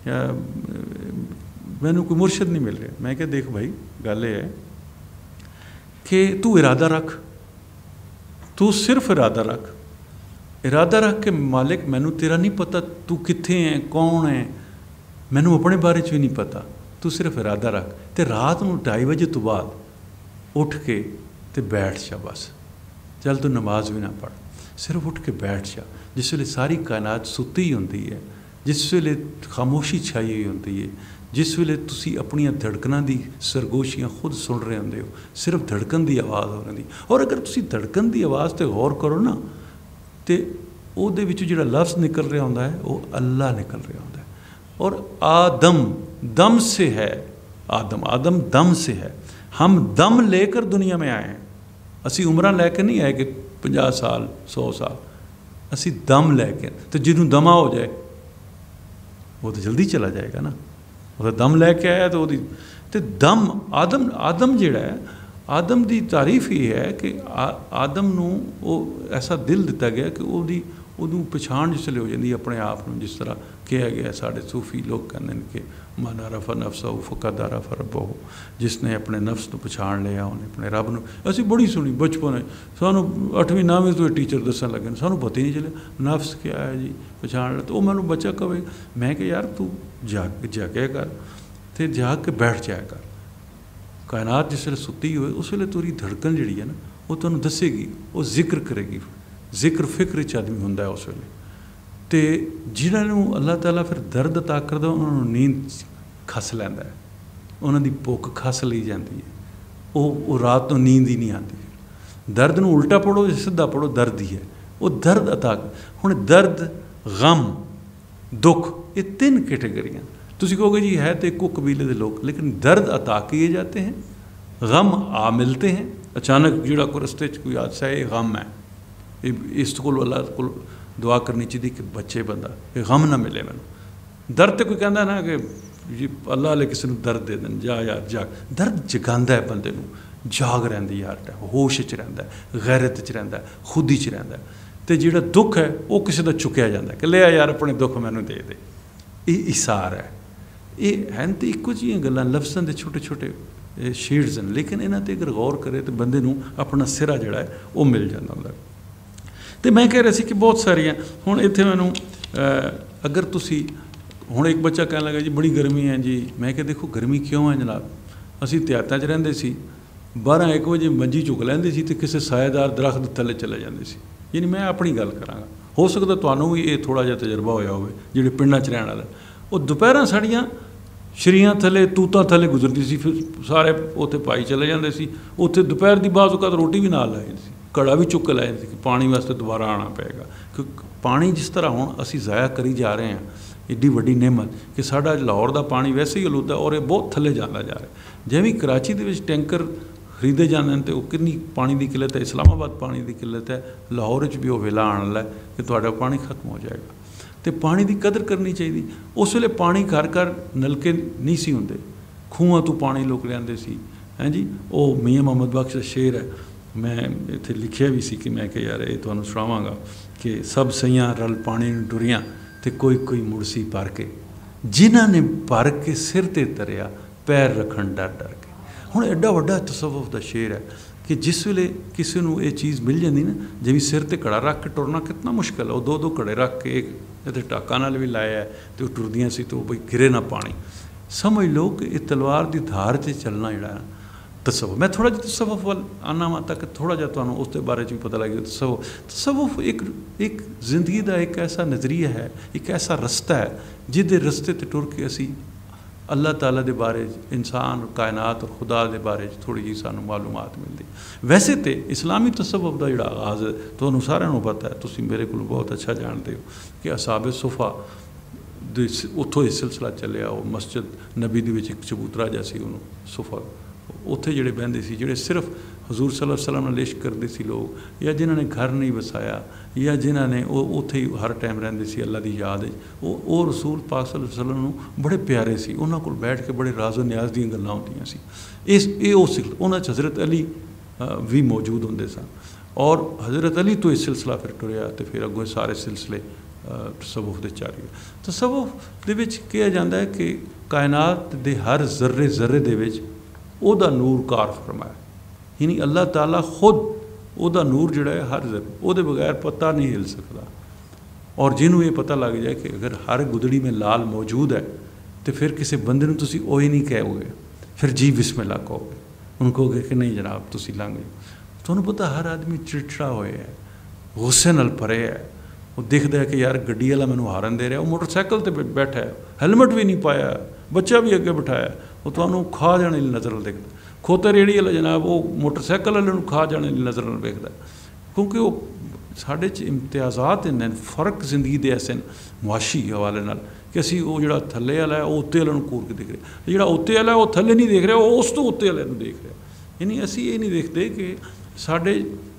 मैनू कोई मुर्शद नहीं मिल रहा। मैं क्या देख भाई गल है कि तू इरादा रख, तू सिर्फ इरादा रख, इरादा रख के मालिक मैनू तेरा नहीं पता तू कित्थे है कौन है, मैनू अपने बारे च भी नहीं पता, तू सिर्फ इरादा रख। तो रात नूं ढाई बजे तो बाद उठ के ते बैठ जा, बस चल तू नमाज भी ना पढ़, सिर्फ उठ के बैठ जा। जिस वेले सारी कायनात सुती होंदी है, जिस वेले खामोशी छाई हुई होंदी है, जिस वेले तुसी अपनी धड़कना की सरगोशियां खुद सुन रहे होंदे हो, सिर्फ धड़कन की आवाज़ हो रही। और अगर तुसी धड़कन की आवाज़ ते गौर करो ना, तो उहदे विच जिहड़ा लफ्ज़ निकल रहा होंदा है वो अल्लाह निकल रहा होंदा है। और आदम दम से है, आदम आदम दम से है। हम दम लेकर दुनिया में आए हैं, असी उम्र लैके नहीं आए कि पचास साल सौ साल, असी दम लैके। तो जिन्हों दमा हो जाए वो तो जल्दी चला जाएगा ना, वो दम लैके आया तो वो तो दम आदम आदम जिहड़ा है, आदम की तारीफ ही है कि आ, आदम नूं वो ऐसा दिल दिता गया कि वो उदू पछाण जिसले हो जाती अपने आप में। जिस तरह कहा गया साढ़े सूफी लोग कहते हैं कि मन अरफा नफ्सहू फकद अरफा रब्बहू, जिसने अपने नफ्स को पछाण लिया उन्हें अपने रब नूं। असीं बड़ी सुनी बचपन है, सानू अठवीं नौवीं तो टीचर दसन लगे, सानू पता ही नहीं चलिया नफ्स क्या है जी, पछाण। तो मैं बच्चा कहे, मैं कि यार तू जाग जागया कर, तो जाग के बैठ जाया कर। कायनात जिस वे सुती हुए उस वे तेरी धड़कन जी है ना वो तुहानूं दसेगी, वो जिक्र करेगी। जिक्र फिक्र च आदमी हुंदा है उस वेले। तो जिन्होंने अल्लाह ताला फिर दर्द अता करदा उन्होंने नींद खस लैंदा है, उन्होंने भुख खस ली जाती है, वो रात को नींद ही नहीं आती। दर्द नूं उल्टा पढ़ो या सीधा पढ़ो दर्द ही है, वो दर्द अता। हुण दर्द, गम, दुख, ये तीन कैटेगरियाँ। तुसीं कहोगे जी है तो एक कबीले के लोग, लेकिन दर्द अता किए जाते हैं, गम आ मिलते हैं। अचानक जोड़ा कोई रस्ते कोई हादसा है, ये गम है, इस को अल्लाह को दुआ करनी चाहिए कि बच्चे बंदा ये गम ना मिले मैनू। दर्द तो कोई कहता ना कि जी अल्लाह वाले किसी को दर्द दे दें, जा यार जाग। दर्द जगांदा है बंदे नूं, जाग रहिंदी यार, होश च रहिंदा है, गैरत च रहिंदा है, खुदी च रहिंदा है। तो जिहड़ा दुख है वो किसी का चुक्या जाता है कि लिया यार अपने दुख मैनू दे दे। ये इसार है। ये हैं तो इक्को जिहियां गल्लां, लफ्ज़ां दे छोटे छोटे शेड्स हैं, लेकिन इन्हां ते अगर गौर करे तो बंदे नूं अपना सिरा जिहड़ा है वो मिल जाता हुंदा। तो मैं कह रहा सी कि बहुत सारियां हुण इत्थे मैनूं अगर तुसी हुण एक बच्चा कहन लगा जी बड़ी गर्मी है जी, मैं कहा देखो गर्मी क्यों है जनाब, असीं देहातां च रहिंदे सी, बारह एक बजे मंजी चुक लैंदे सी ते किसी सायेदार दरख्त थल्ले चले जांदे सी। यानी मैं अपनी गल करांगा, हो सकदा तुहानूं भी ये थोड़ा जिहा तजर्बा होया होवे जिहड़े पिंडां च रहण वाले। वो दुपहरां साड़ियां शरीयां थल्ले तूतां थल्ले गुजरदी सी, फिर सारे उत्थे पाई चले जांदे सी। उत्थे दोपहर दी बाज़ औकात रोटी भी नाल लाई सी, घड़ा भी चुक के लाया सी कि पानी वास्ते दोबारा आना पेगा। क्योंकि पानी जिस तरह हुण असीं ज़ाया करी जा रहे हैं, एड्डी वड्डी नेमत कि साडा लाहौर दा पानी वैसे ही अलूदा और ये बहुत थल्ले जांदा जा रहा। जिवें कराची दे विच टैंकर खरीदे जाते हैं तो कितनी पानी की किल्लत है, इस्लामाबाद पानी की किल्लत है, लाहौर भी वो वेला आने वाला है कि तुहाडा पानी खत्म हो जाएगा। तो पानी की कदर करनी चाहिए। उस वेले पानी घर घर नलके नहीं सी हुंदे, खूहां तो पानी लोग लियाते सी हैं जी। वो मियाँ मोहम्मद बख्श का शेर है, मैं इत्थे लिखिया भी सी कि मैं कि यार ये तुहानूं सुणावांगा कि सब सईयां रल पानी नूं टुरियां ते कोई कोई मुड़सी भर के, जिन्हां ने भर के सिर ते तरिया पैर रखन डर डर के। हुण एड्डा वड्डा तसव्वुफ दा शेर है कि जिस वेले किसी नूं ये चीज़ मिल जाती ना, जिवें सिर ते घड़ा रख के टुरना कितना मुश्किल है। वो दो दो घड़े रख के एक इत्थे टाका नाल भी लाया है तो टुरदियां सी तो बई गिरे ना पानी। समझ लो कि ये तलवार की धार से चलना जिहड़ा तसव्वुफ। मैं थोड़ा जिहा तसव्वुफ वाल आना वा ताकि थोड़ा जिहा तुहानूं उस बारे भी पता लगे। तसव्वुफ तसव्वुफ एक एक जिंदगी का एक ऐसा नज़रिया है, एक ऐसा रस्ता है जिहदे रस्ते ते टुर के असी अल्लाह ताला दे बारे, इंसान कायनात और खुदा दे बारे थोड़ी जी सानू मालूमात मिलती। वैसे तो इस्लामी तसव्वुफ का जिहड़ा आगाज़ है तुहानूं सारिआं नूं पता है, तुसीं मेरे कोलों बहुत अच्छा जानते हो कि असाबे सुफा उत्थों इस सिलसिला चलिया। वो मस्जिद नबी दे विच एक चबूतरा जिहा सी, उहनूं सुफा उत्थे जिहड़े बहिंदे सी, जिहड़े सिर्फ हजूर सल्लल्लाहु अलैहि वसल्लम नाल इश्क करदे सी लोग, या जिन्हां ने घर नहीं वसाया, या जिन्हां ने वो उत्थे ही हर टाइम रहिंदे सी अल्लाह दी याद वो वो रसूल पाक सल्लल्लाहु अलैहि वसल्लम नूं बड़े प्यारे सी। उन्हां कोल बैठ के बड़े राज़ो न्याज़ दीयां गल्लां होंदियां सी। इस ये उस उन्हां च हज़रत अली भी मौजूद होंदे सन और हज़रत अली तो ये सिलसिला फिर टुरिया तो फिर अगों सारे सिलसिले तसव्वुफ दे चारी। तसव्वुफ दे विच कहा जाता है कि कायनात दे हर जर्रे जर्रे दे विच ओदा नूर कार फरमाया, यानी अल्लाह ताला खुद ओदा नूर जिहड़ा है हर जर्रे, ओदे बगैर पता नहीं हिल सकता। और जिन्हों ये पता लग जाए कि अगर हर गुदड़ी में लाल मौजूद है तो फिर किसी बंदे नूं तुसीं ओही नहीं कहोगे, फिर जी बिस्मिल्लाह कहोगे, उनको कहोगे कि नहीं जनाब तुसीं लंघ जाओ। तुहानूं पता हर आदमी चिड़चिड़ा होया है, गुस्से नाल भरे है। वो दिखता है कि यार गड्डी वाला मैनूं हारन दे रहा, वो मोटरसाइकिल ते बैठा है, हेलमेट भी नहीं पाया, बच्चा भी अगे बिठाया, वो तुहानूं खा जाने दी नज़र नाल देखदा। खोता रेहड़ी वाला जनाब वो मोटरसाइकिल वाले नूं खा जाने दी नज़र नाल वेखदा, क्योंकि वो साढ़े च इम्तियाजात इन्ने फर्क जिंदगी दे ऐसे मुआशी हवाले नाल कि असीं वो जिहड़ा थल्ले वाला है वो उत्ते वाले नूं घूर के देख रहे, जिहड़ा उत्ते वाला है वो थल्ले नहीं देख रहा, वो उस तो उत्ते वाले नूं देख रहा। यानी असीं ये नहीं देखते कि साढ़े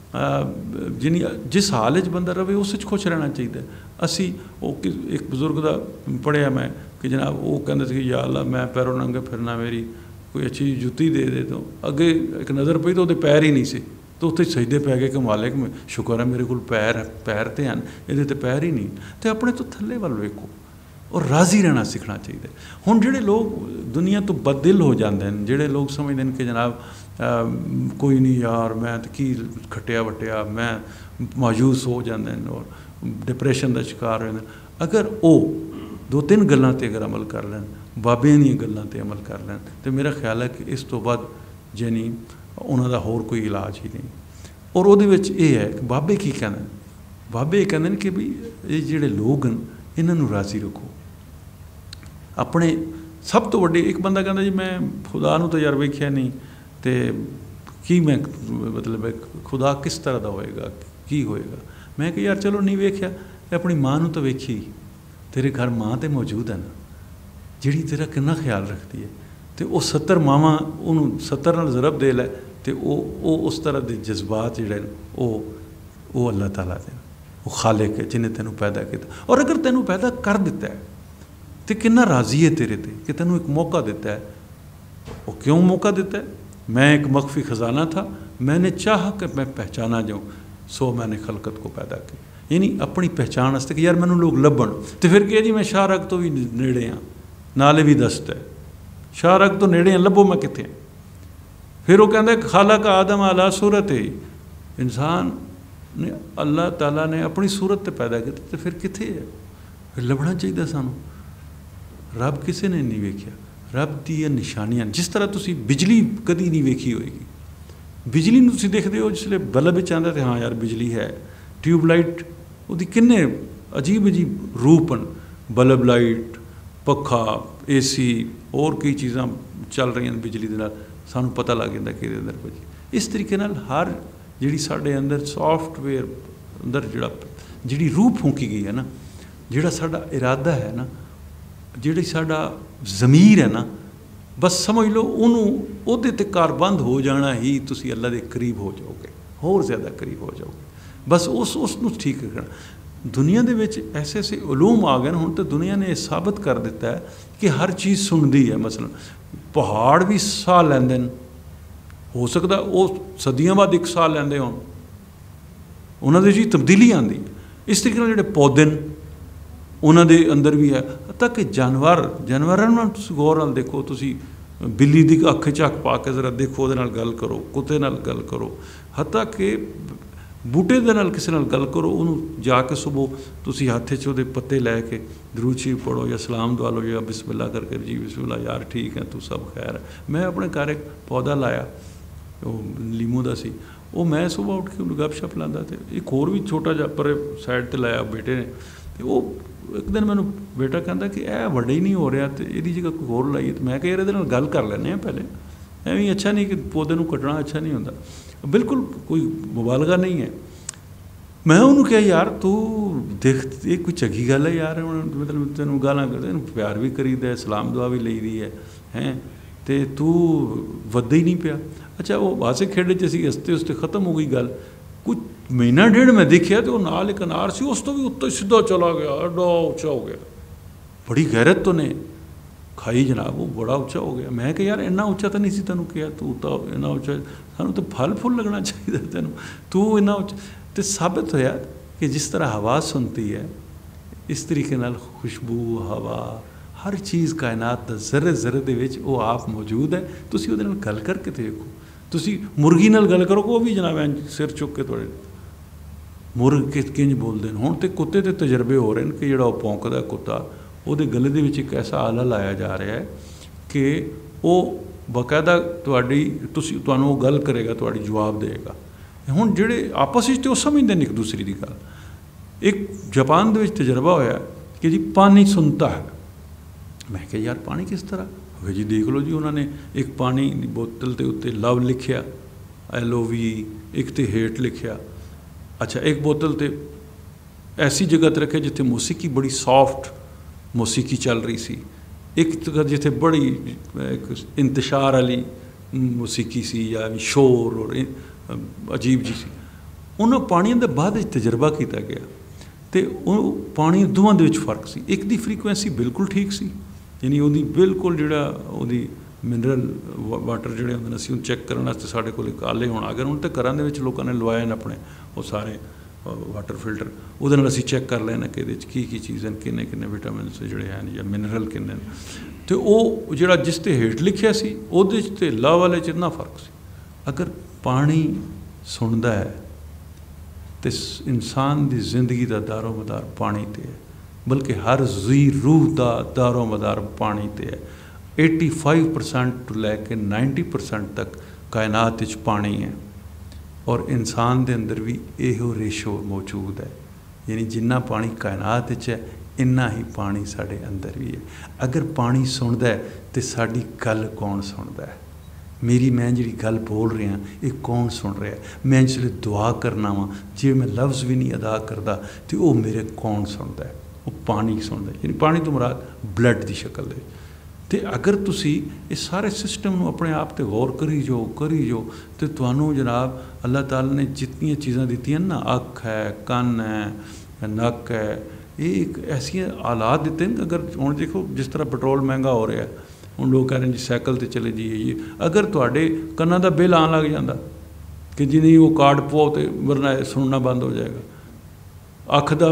जिनी जिस हाल च बंदा रवे उस खुश रहना चाहिए। असी वो एक बजुर्ग का पढ़िया मैं कि जनाब वो कहते थे या अल्लाह मैं पैरों नंगे फिरना, मेरी कोई अच्छी जुत्ती दे दे। तो अगे एक नज़र पई तो वो पैर ही नहीं सी, तो उत्थे सजदे पै गए कि मालिक में शुक्र है मेरे को पैर पैर तो हैं, ये तो पैर ही नहीं। तो अपने तो थल्ले वाल वेखो और राज़ी रहना सीखना चाहिए। हुण जिहड़े लोग दुनिया तो बददिल हो जाते हैं, जिहड़े लोग समझते हैं कि जनाब आ, कोई नहीं यार मैं तो की खटिया वटिया, मैं मायूस हो जाते हैं और डिप्रैशन का शिकार हो जाते। अगर वो दो तीन गल्लां ते अगर अमल कर लैन, बाबियां दी गल्लां ते अमल कर लैन, तो मेरा ख्याल है कि इस तो बाद जानी उन्हां दा होर कोई इलाज ही नहीं। और उहदे विच ये है कि बाबे की कहना, बाबे कहते हैं कि भी ये जिहड़े लोग हैं इन्हां नूं राज़ी रखो अपने। सब तो वड्डे एक बंदा कहता जी मैं खुदा नूं तो यार वेख्या नहीं तो की मैं मतलब खुदा किस तरह का होएगा की होएगा। मैं कि यार चलो नहीं वेख्या अपनी माँ नूं तो वेखी, तेरे घर माँ तो मौजूद है ना जिहड़ी तेरा कितना ख्याल रखती है, तो वह सत्तर मावां उन्होंने सत्तर नाल ज़रब दे लै तो वह उस तरह के जज्बात जिहड़े वो अल्लाह ताला दे वो खालिक है जिन्हें तेनों पैदा किया। और अगर तेनों पैदा कर दिता है तो कितना राज़ी है तेरे ते कि तेनों एक मौका दिता है। वो क्यों मौका दिता है? मैं एक मख्फी ख़जाना था, मैंने चाहा कि मैं पहचाना जाऊँ, सो मैंने खलकत को पैदा की। यानी अपनी पहचान वास्ते कि यार मैनू लोग लभण। तो फिर कहे जी मैं शाहरग तो भी नेड़े हाँ, नाले भी दसता है शाहरग तो नेड़े हाँ, लभो मैं कित्थे। फिर वो कहता खाला का आदम आला सूरत है, इंसान ने अल्लाह ताला ने अपनी सूरत पैदा किया, तो फिर कित्थे है? फिर लभना चाहिए सानू। रब किसी ने नहीं वेख्या, रब दी निशानियां जिस तरह तुसी बिजली कदी नहीं वेखी होएगी। बिजली नूं तुसी देखदे हो जिसले बल्ब विच आंदा ते हाँ यार बिजली है। ट्यूबलाइट उहदी किन्ने अजीब अजीब रूप न, बल्ब लाइट पखा ए सी और कई चीज़ां चल रही बिजली दे नाल, सानू पता लग जाता कि अंदर बिजली। इस तरीके नाल हर जिहड़ी साडे अंदर सॉफ्टवेयर अंदर जिहड़ा जिहड़ी रूह फूकी गई है ना, जिहड़ा साडा इरादा है ना, जिहड़ी साडा ज़मीर है ना, बस समझ लो उन्होंने उहदे ते कारबंद हो जाना ही तुसी अल्लाह दे करीब हो जाओगे, होर ज़्यादा करीब हो जाओगे। बस उस उसनूं ठीक करना। दुनिया दे विच ऐसे ऐसे उलूम आ गए हुण तो दुनिया ने साबित कर दिता है कि हर चीज़ सुनती है। मसलन पहाड़ भी साह लैंदे न, हो सकता वो सदियों बाद एक साह लैंदे होण, उन्हां दे जी तब्दीली आंदी है। इस तरीके नाल जिहड़े पौधे न उन्हां दे अंदर भी है। तक जानवर जानवरां नाल तुसीं गौर नाल देखो, तुसीं बिल्ली की अख च अख पा के जरा देखो, उहदे नाल गल करो, कुत्ते नाल गल करो, हत्ता कि बूटे दे नाल किसी नाल गल करो, उन्होंने जाके सुबह तुसीं हत्थ च उहदे पत्ते लैके दरूद शरीफ पढ़ो या सलाम दुआ लो या बिस्मिल्लाह करके जी बिस्मिल्लाह यार ठीक है तू सब खैर है। मैं अपने घर एक पौधा लाया वो लीमू का सी, वो मैं सुबह उठ के उन्हें गपशप लाता तो एक होर भी छोटा जिहा पर साइड पर लाया बेटे ने, तो वो एक दिन मैनू बेटा कहता कि यह वड्डा ही नहीं हो रहा तो यदी जगह कोई होर लाइए। तो मैं कहा यार गल कर लैने पहले, एवं अच्छा नहीं कि पौधे को कटना अच्छा नहीं होता, बिल्कुल कोई मुबालगा नहीं है। मैं उन्होंने कहा यार तू देख ये कोई चंगी गल है यार, मतलब तेन गालां कदे प्यार भी करीदा, सलाम दुआ भी लई दी है हैं, तो तू वधदा ही नहीं पिया। अच्छा वो वासे खेडे च असीं हसते हसते खत्म हो गई गल। कुछ महीना डेढ़ मैं देखिया तो नाल एक अनार सी, उस तो भी उत्ते सीधा चला गया, एडा उच्चा हो गया, बड़ी गैरत तो ने खाई जनाब, वो बड़ा उच्चा हो गया। मैं कहा यार इन्ना उच्चा तो नहीं सी तेनों कहा, तू तो इन्ना उच्चा, सानू तो फल फुल लगना चाहिए तेन, तू इन्ना उच्चा। तो साबित होया कि जिस तरह हवा सुनती है इस तरीके नाल खुशबू हवा हर चीज़ कायनात दा जर्रे जर्रे दे विच वो आप मौजूद है। तुसीं उहदे नाल गल करके देखो, तुसीं मुर्गी नाल गल करो, वो भी जनाब इंज सिर चुक के थोड़े मुर्ग कि किंज बोलते हैं। हुण तो कुत्ते के तजर्बे हो रहे हैं कि जिहड़ा भौंकदा कुत्ता ਉਹਦੇ गले ਦੇ ਵਿੱਚ एक ऐसा आला लाया जा रहा है कि वो बाकायदा तुहाडी तुसीं तुहानूं वो गल करेगा, तुहाडी जवाब देगा। हुण जिहड़े आपस ਵਿੱਚ ਉਹ समझते नहीं एक दूसरे की गल। एक जापान दे विच तजर्बा होया कि जी पानी सुनता है। मैं कहा यार पानी किस तरह हो जी, देख लो जी उन्होंने एक पानी की बोतल के उत्ते लव लिखिया एल ओ वी, एक तो हेठ लिखिया। अच्छा एक बोतल तो ऐसी जगह पर रखे जिथे मौसीकी बड़ी सॉफ्ट मौसीकी चल रही सी, एक जगह जिथे बड़ी एक इंतशार वाली मौसीकी सी या शोर और अजीब जी सी। उन्होंने पानी के बाद तजर्बा किया गया तो पानी दोवां दे विच फर्क सी। एक दी फ्रीकुएंसी बिल्कुल ठीक सी, यानी वो बिल्कुल जिहड़ा वो मिनरल वाटर जिहड़े होंदे ने असीं चैक करन वास्ते साडे कोल एक आले हुण आ गए। हुण तो घरां दे विच लोकां ने लवाए ने अपने वो सारे वाटर फिल्टर, उहदे नाल असीं चैक कर लेना कि इहदे की की चीज़ हैं, किन्ने किन्ने विटामिन जिहड़े हैं या मिनरल किन्ने। तो वो जिहड़ा जिस ते हेठ लिखिया सी उहदे च ते लव वाले च इन्ना फर्क सी। अगर पानी सुनदा है तो इंसान की जिंदगी का दारो मदार पानी ते है, बल्कि हर जी रूह का दारो मदार पानी ते है। एटी फाइव परसेंट तो लैके नाइन्टी परसेंट तक कायनात पानी है और इंसान के अंदर भी यो रेशो मौजूद है। यानी जिन्ना पानी कायनात विच है इन्ना ही पानी साढ़े अंदर भी है। अगर पानी सुनता है तो साड़ी गल कौन सुनता है? मेरी मैं जी गल बोल रहा ये कौन सुन रहा है? मैं जिसले दुआ करना वा जे मैं लफ्ज़ भी नहीं अदा करता तो वह मेरे कौन सुनता है? वो पानी सुनता है। यानी पानी तो मुराद ब्लड की शक्ल दे। तो अगर तुसी इस सारे सिस्टम को अपने आप पर गौर करी जो करी जो तो तुहानू जनाब अल्लाह ताला ने जितनी चीज़ां दित्तियां ना, अख है, कन है, नक है, ये एक ऐसियां आलात दिते हैं। अगर हुण देखो जिस तरह पेट्रोल महंगा हो रहा है, हुण लोग कह रहे हैं जी साइकिल ते चले जाइए ये, अगर तुहाडे कन्नां दा बिल आन लग जाता कि जी नहीं वो कार्ड पवाओ तो वरना सुनना बंद हो जाएगा, अख दा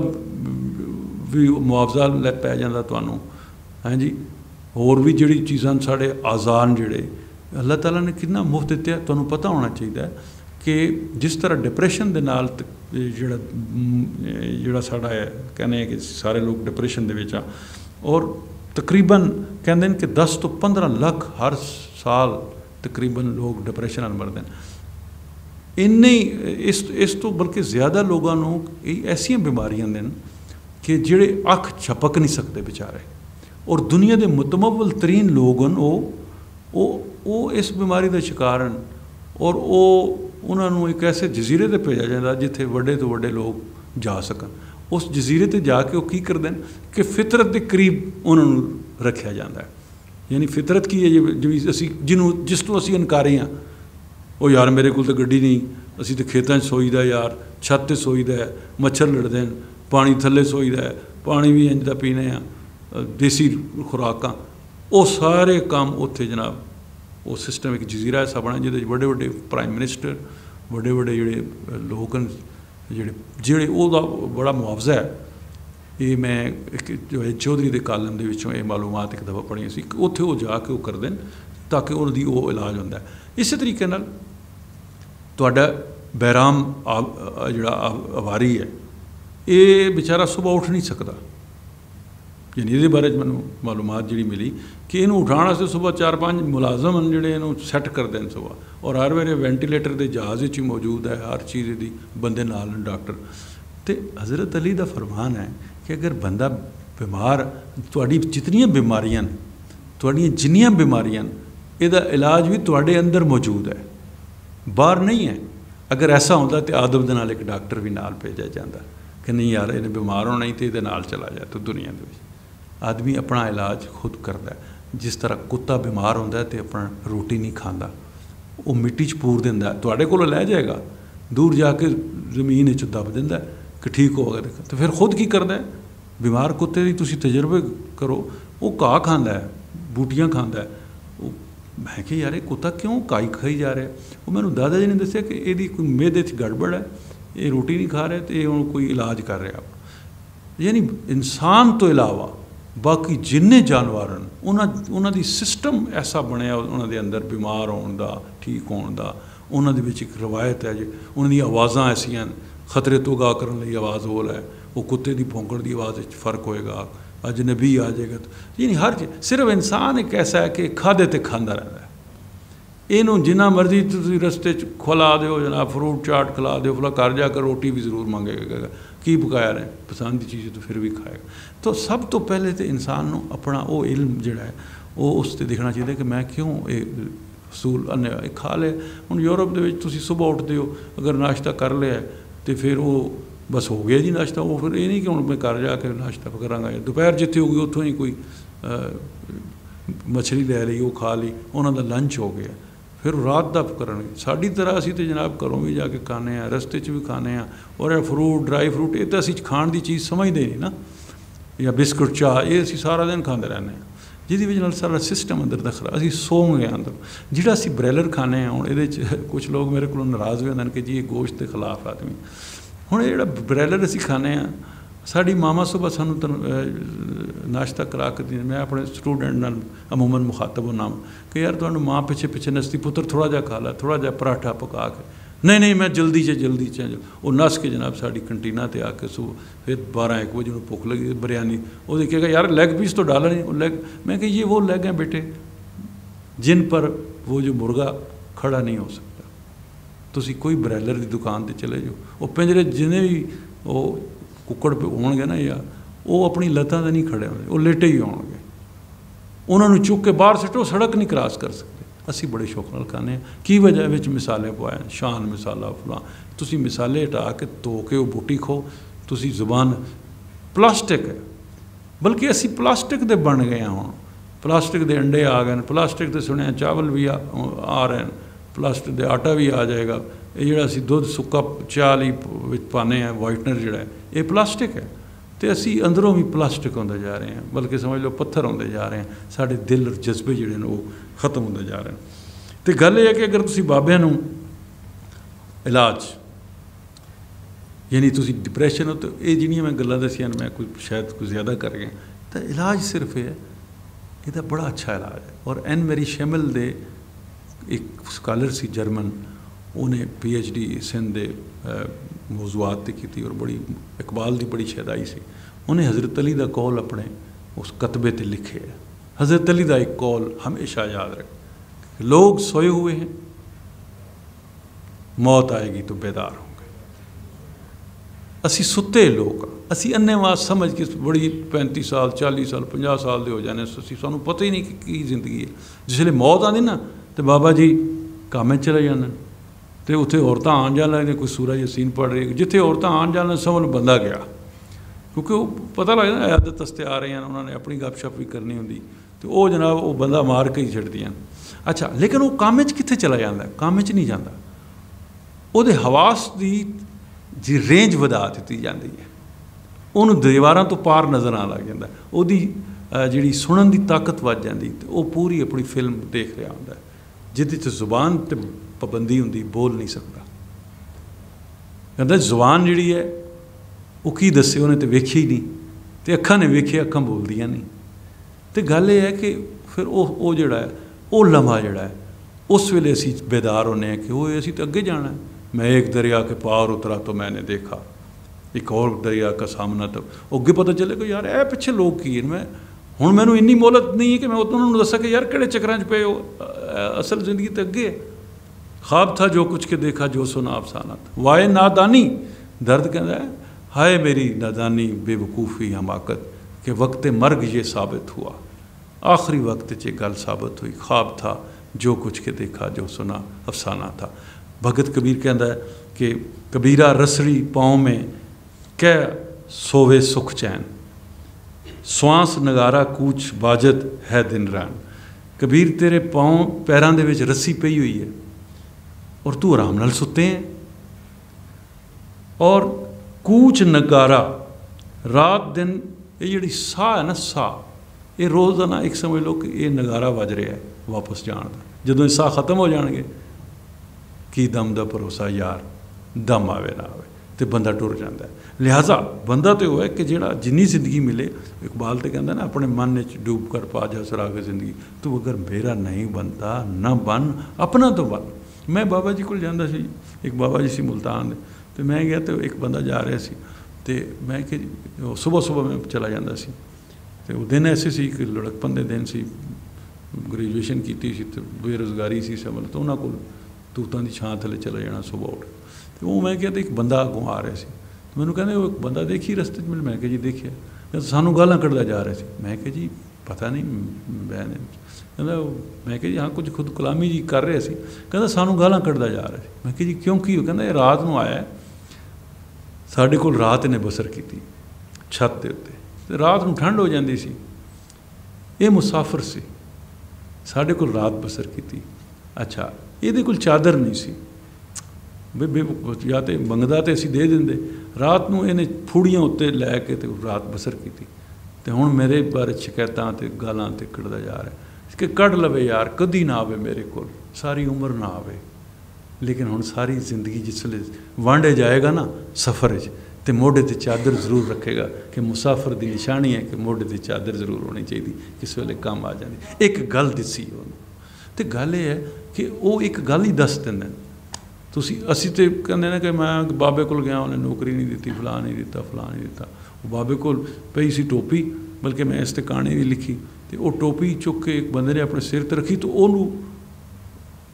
भी मुआवजा लै पै जांदा तुहानू, हैं जी। होर भी जिहड़ी चीज़ां साढ़े आज़ान जिहड़े अल्लाह ताला ने कितना मुफ्त दित्ते, तुहानू पता होना चाहिए कि जिस तरह डिप्रैशन दे नाल जिहड़ा जिहड़ा साडा है कहने कि सारे लोग डिप्रैशन दे विच आ, और तकरीबन कहते हैं कि दस तो पंद्रह लाख हर साल तकरीबन लोग डिप्रैशन नाल मरदे हैं। इन्ने इस इस तो बल्कि ज़्यादा लोगों को ऐसिया बीमारियां ने कि जिहड़े अख झपक नहीं सकते बेचारे, और दुनिया के मुतमवल तरीन लोग हैं वो वो इस बीमारी का शिकार हैं, और वो उन्होंने एक ऐसे जजीरे पर भेजा जाता जिथे वड्डे तो वड्डे लोग जा सकन। उस जजीरे पर जाके वो की करते हैं कि फितरत के करीब उन्होंने रखा जाता है। यानी फितरत की है जी असी जिन्हों जिस तो असी इनकारी हाँ, वो यार मेरे को तो गड्डी नहीं, असी तो खेतों सोईदा यार, छत से सोईदा है, मच्छर लड़ते हैं, पानी थले सोईदा है, पानी भी इंज दा पीने आ, देसी खुराकां, वो सारे काम उत्थे जनाब वो सिस्टम एक जजीरा ऐसा बना जिहदे बड़े बड़े प्राइम मिनिस्टर, बड़े बड़े जिहड़े लोग हैं जिहड़े जिहड़े ओहदा बड़ा मुआवजा है। ये मैं एक जो है चौधरी के कालम के विचों ये मालूमात एक दफ़ा पढ़ी सी, उत्थे वो जाके वो करते हैं ताकि उन्होंने वो इलाज होंदा है। इस तरीके नाल तुहाडा बैराम जिहड़ा अवारी है ये बेचारा सुबह उठ नहीं सकता। यानी ये बारे मैं मालूमात जी मिली कि इनू उठाने वास्ते सुबह चार पाँच मुलाजम हैं जोड़े इनू सैट करते हैं सुबह, और हर वेले वेंटीलेटर के जहाज़ ही मौजूद है, हर चीज़ की बंदे नाल डॉक्टर। तो हज़रत अली का फरमान है कि अगर बंदा बीमार, तुहाडी जितनियां बीमारियां तुहाडियां जिन्नियां बीमारियां इहदा इलाज भी तुहाडे अंदर मौजूद है, बाहर नहीं है। अगर ऐसा होंदा तो आदम दे नाल एक डॉक्टर भी नाल भेजा जाता कि नहीं यार इन्हें बीमार होना ही तो ये नाल चला जाए। तो दुनिया के आदमी अपना इलाज खुद करता है। जिस तरह कुत्ता बीमार होंदा है तो अपना रोटी नहीं खाता, वो मिट्टी च पूर दिंदा है, तुहाडे कोलों लै जाएगा, दूर जाके जमीन च दब दिंदा है कि ठीक हो गया। तो फिर खुद की करता है? बीमार कुत्ते की तुसीं तजर्बे करो, वो घाह खांदा है, बूटियां खांदा है। मैं कि यार ये कुत्ता क्यों काई खाई जा रहा है? वो मैंने दादा जी ने दस्सिया कि यदी कोई मेदे च गड़बड़ है, ये रोटी नहीं खा रहे तो ये हुण कोई इलाज कर रहा। यानी इंसान तो इलावा बाकी जिन्ने जानवर हैं उन्होंने उन्होंने सिस्टम ऐसा बनया उन्होंने अंदर बीमार होने का, ठीक होने का। उन्होंने एक रवायत है जी, उन्होंने आवाज़ा ऐसियां खतरे तो गा करने लई आवाज़ बोल है, वो कुत्ते की भौंकण की आवाज़ फ़र्क होएगा, अजनबी आ जाएगा। तो यानी हर चीज़, सिर्फ इंसान एक ऐसा है कि खादे तो खाता रहता है। इनू जिन्ना मर्जी तुम रस्ते खिला दो जनाब, फ्रूट चाट खिला दो, फला घर जाकर रोटी भी जरूर मंगेगा, की पकाया रहे पसंद की चीज़ तो फिर भी खाएगा। तो सब तो पहले तो इंसान को अपना वो इल्म जोड़ा है वो उस पर देखना चाहिए कि मैं क्यों ये सूल अन्य खा लिया। हूँ यूरोप के सुबह उठते हो अगर नाश्ता कर लिया तो फिर वो बस हो गया जी नाश्ता, वो फिर ये नहीं कि हूँ मैं घर जाके नाश्ता कराँगा। दोपहर जिथे होगी उतों ही कोई मछली लै ली, वो खा ली, उन्होंने लंच हो गया, फिर रात का करनगे। साड़ी तरह असी तो जनाब घरों भी जाके खाने, रस्ते भी खाने, और फ्रूट ड्राई फ्रूट ये तो असी खाण की चीज़ समझते नहीं ना, या बिस्कुट चाह ये असी सारा दिन खाते रहने, जिहदी वजह नाल सारा सिस्टम अंदर दा खराब, असी सौ गए अंदर। जिहड़ा असी ब्रैलर खाने हुण इहदे च कुछ लोग मेरे को नाराज़ हो जाते हैं कि जी ये गोश्त के खिलाफ आदमी। हुण जिहड़ा ब्रैलर असी खाने साड़ी मामा सुबह सानू नाश्ता करा के दी। मैं अपने स्टूडेंट नाल अमूमन मुखातब होना कि यार तुहानू माँ पिछे पिछे नसती, पुत्र थोड़ा जा खा ला, थोड़ा जा पराठा पका के, नहीं नहीं मैं जल्दी च जल्दी च वो नस के जनाब साड़ी कंटीना ते आके सुबह फिर बारह एक बजे भुख लगी बिरयानी, वो देखेगा यार लेग पीस तो डाला नहीं, वो लेग, मैं कि ये वो लेग हैं बेटे जिन पर वो जो मुर्गा खड़ा नहीं हो सकता। तुसी कोई ब्रैलर की दुकान पर चले जाओ, वो पिंजरे जिन्हें भी वो ਕੁੱਕੜ ਹੋਣਗੇ ਨਾ ਜਾਂ ਉਹ ਆਪਣੀ ਲੱਤਾਂ 'ਤੇ ਨਹੀਂ ਖੜੇ ਹੁੰਦੇ, ਉਹ ਲੇਟੇ ਹੀ ਆਉਣਗੇ। ਉਹਨਾਂ ਨੂੰ ਚੁੱਕ ਕੇ ਬਾਹਰ ਸਿੱਟੋ, ਸੜਕ ਨਹੀਂ ਕ੍ਰਾਸ ਕਰ ਸਕਦੇ। ਅਸੀਂ ਬੜੇ ਸ਼ੌਕ ਨਾਲ ਖਾਂਦੇ ਹਾਂ। ਕੀ ਵਜ੍ਹਾ ਵਿੱਚ ਮਸਾਲੇ ਪਵਾਏ, ਸ਼ਾਨ ਮਸਾਲਾ ਫਲਾਂ। ਤੁਸੀਂ ਮਸਾਲੇ ਹਟਾ ਕੇ ਧੋ ਕੇ ਉਹ ਬੂਟੀ ਖਾਓ, ਤੁਸੀਂ ਜ਼ੁਬਾਨ ਪਲਾਸਟਿਕ ਹੈ, ਬਲਕਿ ਅਸੀਂ ਪਲਾਸਟਿਕ ਦੇ ਬਣ ਗਏ ਹਾਂ ਹੁਣ। ਪਲਾਸਟਿਕ ਦੇ ਅੰਡੇ ਆ ਗਏ ਨੇ, ਪਲਾਸਟਿਕ ਦੇ ਸੁਣਿਆ ਚਾਵਲ ਵੀ ਆ ਆ ਰਹੇ ਨੇ, ਪਲਾਸਟਿਕ ਦੇ ਆਟਾ ਵੀ ਆ ਜਾਏਗਾ। ਇਹ ਜਿਹੜਾ ਅਸੀਂ ਦੁੱਧ ਸੁੱਕਾ ਚਾਹ ਲਈ ਵਿੱਚ ਪਾਉਂਦੇ ਹਾਂ, ਵਾਈਟਨਰ ਜਿਹੜਾ ਹੈ, ਇਹ ਪਲਾਸਟਿਕ ਹੈ। ਅਤੇ ਅਸੀਂ ਅੰਦਰੋਂ ਵੀ ਪਲਾਸਟਿਕ ਹੁੰਦੇ ਜਾ ਰਹੇ ਹਾਂ, ਬਲਕਿ ਸਮਝ ਲਓ ਪੱਥਰ ਹੁੰਦੇ ਜਾ ਰਹੇ ਹਾਂ। ਸਾਡੇ ਦਿਲ ਔਰ ਜਜ਼ਬੇ ਜਿਹੜੇ ਨੇ ਉਹ ਖਤਮ ਹੁੰਦੇ ਜਾ ਰਹੇ ਨੇ। ਅਤੇ ਗੱਲ ਇਹ ਹੈ ਕਿ ਅਗਰ ਤੁਸੀਂ ਬਾਬਿਆਂ ਨੂੰ ਇਲਾਜ, ਯਾਨੀ ਤੁਸੀਂ ਡਿਪਰੈਸ਼ਨ ਹੋ, ਤਾਂ ਇਹ ਜਿਹੜੀਆਂ ਮੈਂ ਗੱਲਾਂ ਦੱਸੀਆਂ ਨੇ, ਮੈਂ ਕੋਈ ਸ਼ਾਇਦ ਕੋਈ ਜ਼ਿਆਦਾ ਕਰ ਗਿਆ, ਤਾਂ ਇਲਾਜ ਸਿਰਫ ਇਹ ਹੈ, ਇਹਦਾ ਬੜਾ ਅੱਛਾ ਇਲਾਜ ਹੈ। ਔਰ ਐਨ ਮੈਰੀ ਸ਼ੈਮਲ ਦੇ ਇੱਕ ਸਕਾਲਰ ਸੀ ਜਰਮਨ, ਉਹਨੇ ਪੀ ਐਚ ਡੀ ਸਿੰਧ ਦੇ ਮੌਜ਼ੂਆਤ 'ਤੇ ਕੀਤੀ, ਔਰ ਬੜੀ ਇਕਬਾਲ ਦੀ ਬੜੀ ਸ਼ੈਦਾਈ ਸੀ। ਉਹਨੇ ਹਜ਼ਰਤ ਅਲੀ ਦਾ ਕੌਲ ਆਪਣੇ ਉਸ ਕਤਬੇ 'ਤੇ ਲਿਖੇ ਹੈ। हज़रत अली का एक कौल हमेशा याद रखें, लोग सोए हुए हैं, मौत आएगी तो बेदार होंगे। असी सुते लोग, असी अन्नेवाज समझ के बड़ी पैंती साल चालीस साल पचास साल के हो जाने, असी सानू पता ही नहीं कि की जिंदगी है। जिसले मौत आती ना तो बाबा जी काम चले जाने, तो उत्थे औरतें आन जान लगदियां, कोई सूरज यसीन पढ़ रही, जिथे औरतें आन जान समझ बंदा गया, क्योंकि वो पता लगता आदत वास्ते आ रही हैं, उन्होंने अपनी गपशप भी करनी होंगी, तो वो जनाब वो बंदा मार के ही छड्डियां। अच्छा, लेकिन वो काम कित्थे चला जाता है? काम नहीं जाता, उहदे हवास की जी रेंज वधा दी जाती है, उन्होंने दीवारां तो पार नज़र आने लग जाता है, उहदी जिहड़ी सुनन की ताकत वध जाती, तो वो पूरी अपनी फिल्म देख रहा होंदा है, जिहदे च जुबान ते पाबंदी होंदी, बोल नहीं सकता। कहता जुबान जिहड़ी है वो की दसे, उन्हें तो वेखी ही नहीं, तो अखां ने वेखे, अखां बोलदियां नहीं। तो गल यह है कि फिर वो जिहड़ा है वो लम्हा जिहड़ा है, उस वेले असीं बेदार होने हैं कि वो असीं तो अगे जाना है। मैं एक दरिया के पार उतरा तो मैंने देखा एक और दरिया का सामना, तो अगे पता चले कि यार ए पिछे लोग की, मैं हुण मैनूं इन्नी मोहलत नहीं है कि मैं उन्होंने दसा कि यार किहड़े चक्रां च पे हो, असल जिंदगी तो अगे है। ख्वाब था जो कुछ के देखा, जो सुना अफसाना था, वाए नादानी, दर्द कहता है हाय मेरी नादानी बेवकूफ़ी हमाकत, कि वक्त मर्ग ये साबित हुआ, आखिरी वक्त च गल साबित हुई, ख्वाब था जो कुछ के देखा, जो सुना अफसाना था। भगत कबीर कहता है कि कबीरा रसड़ी पाँव में कै सोवे सुख चैन, श्वास नगारा कूच बाजत है दिन रैन। कबीर तेरे पाँव पैरों दे विच रस्सी पई हुई है और तू आराम नाल सुते हैं, और कूच नगारा रात दिन, ये जिहड़ी साह है ना, साह ये रोज़ाना एक समझ लो कि ये नगारा वज रहा है वापस जाने का। जदों साह खत्म हो जाएंगे, की दम का भरोसा यार, दम आवे ना आवे, तो बंदा टुर जाता है। लिहाजा बंदा तो वह है कि जिहड़ा जिन्नी जिंदगी मिले, इकबाल तो कहता ना अपने मन में डूब कर पा जा सुराग जिंदगी, तो अगर मेरा नहीं बनता ना बन, अपना तो बन। मैं बाबा जी को जाता सी, एक बाबा जी से मुल्तान दे, तो मैं गया तो एक बंदा जा रहा सी, तो मैं कि सुबह सुबह मैं चला जाता सी, तो वो दिन ऐसे सी कि लड़कपन के दिन सी, ग्रेजुएशन की सी, तो बेरोजगारी सी समझ, तो उन्होंने को तूतां की छां थले चला जाना सुबह उठ। तो वो मैं कहते एक बंदा अगों आ रहा सी, तो मैंने कहते वो एक बंदा देखी रस्ते मिल, मैं जी देखिया, कहते सानू गालां कढ़दा जा रहा सी। मैं कहा जी पता नहीं, मैंने कहता मैं कहा जी हाँ कुछ खुद कलामी जी कर रहे सी, कहता सानू गालां कढ़दा जा रहा सी। मैं कहा जी क्यों की हो? कहता रात नूं आया, साडे कोल रात ने बसर की छत के उत्ते, ते रात नूं ठंड हो जाती सी, ये मुसाफिर सी, साडे कोल रात बसर की। अच्छा, ये कोल चादर नहीं सी, बे या तो मंगदा तो असीं दे देंदे, रात नूं इहने फूड़ियां उत्ते लैके ते रात बसर की। तो हुण मेरे बारे शिकायतां ते गालां ते कढ़दा जा रहा है कि कढ़ लवे यार, कदी ना आवे मेरे कोल, सारी उम्र ना आवे, लेकिन हुण सारी जिंदगी जिसले वांडे जाएगा ना सफ़र च, तो मोढे ते चादर जरूर रखेगा, कि मुसाफिर की निशानी है कि मोढे ते चादर जरूर होनी चाहिए, किस वेले काम आ जाती। एक गल दसी उन्होंने, तो गल यह है कि वो एक गल ही दस देंगे। तुसी असी तो कहते ना कि मैं बाबे को गया, उन्हें नौकरी नहीं दी, फलां नहीं दिता, फलां नहीं दिता, बाबे को पई सी टोपी, बल्कि मैं इस ते कहानी भी लिखी, तो वो टोपी चुक के एक बंदे ने अपने सिर ते रखी, तो उन्होंने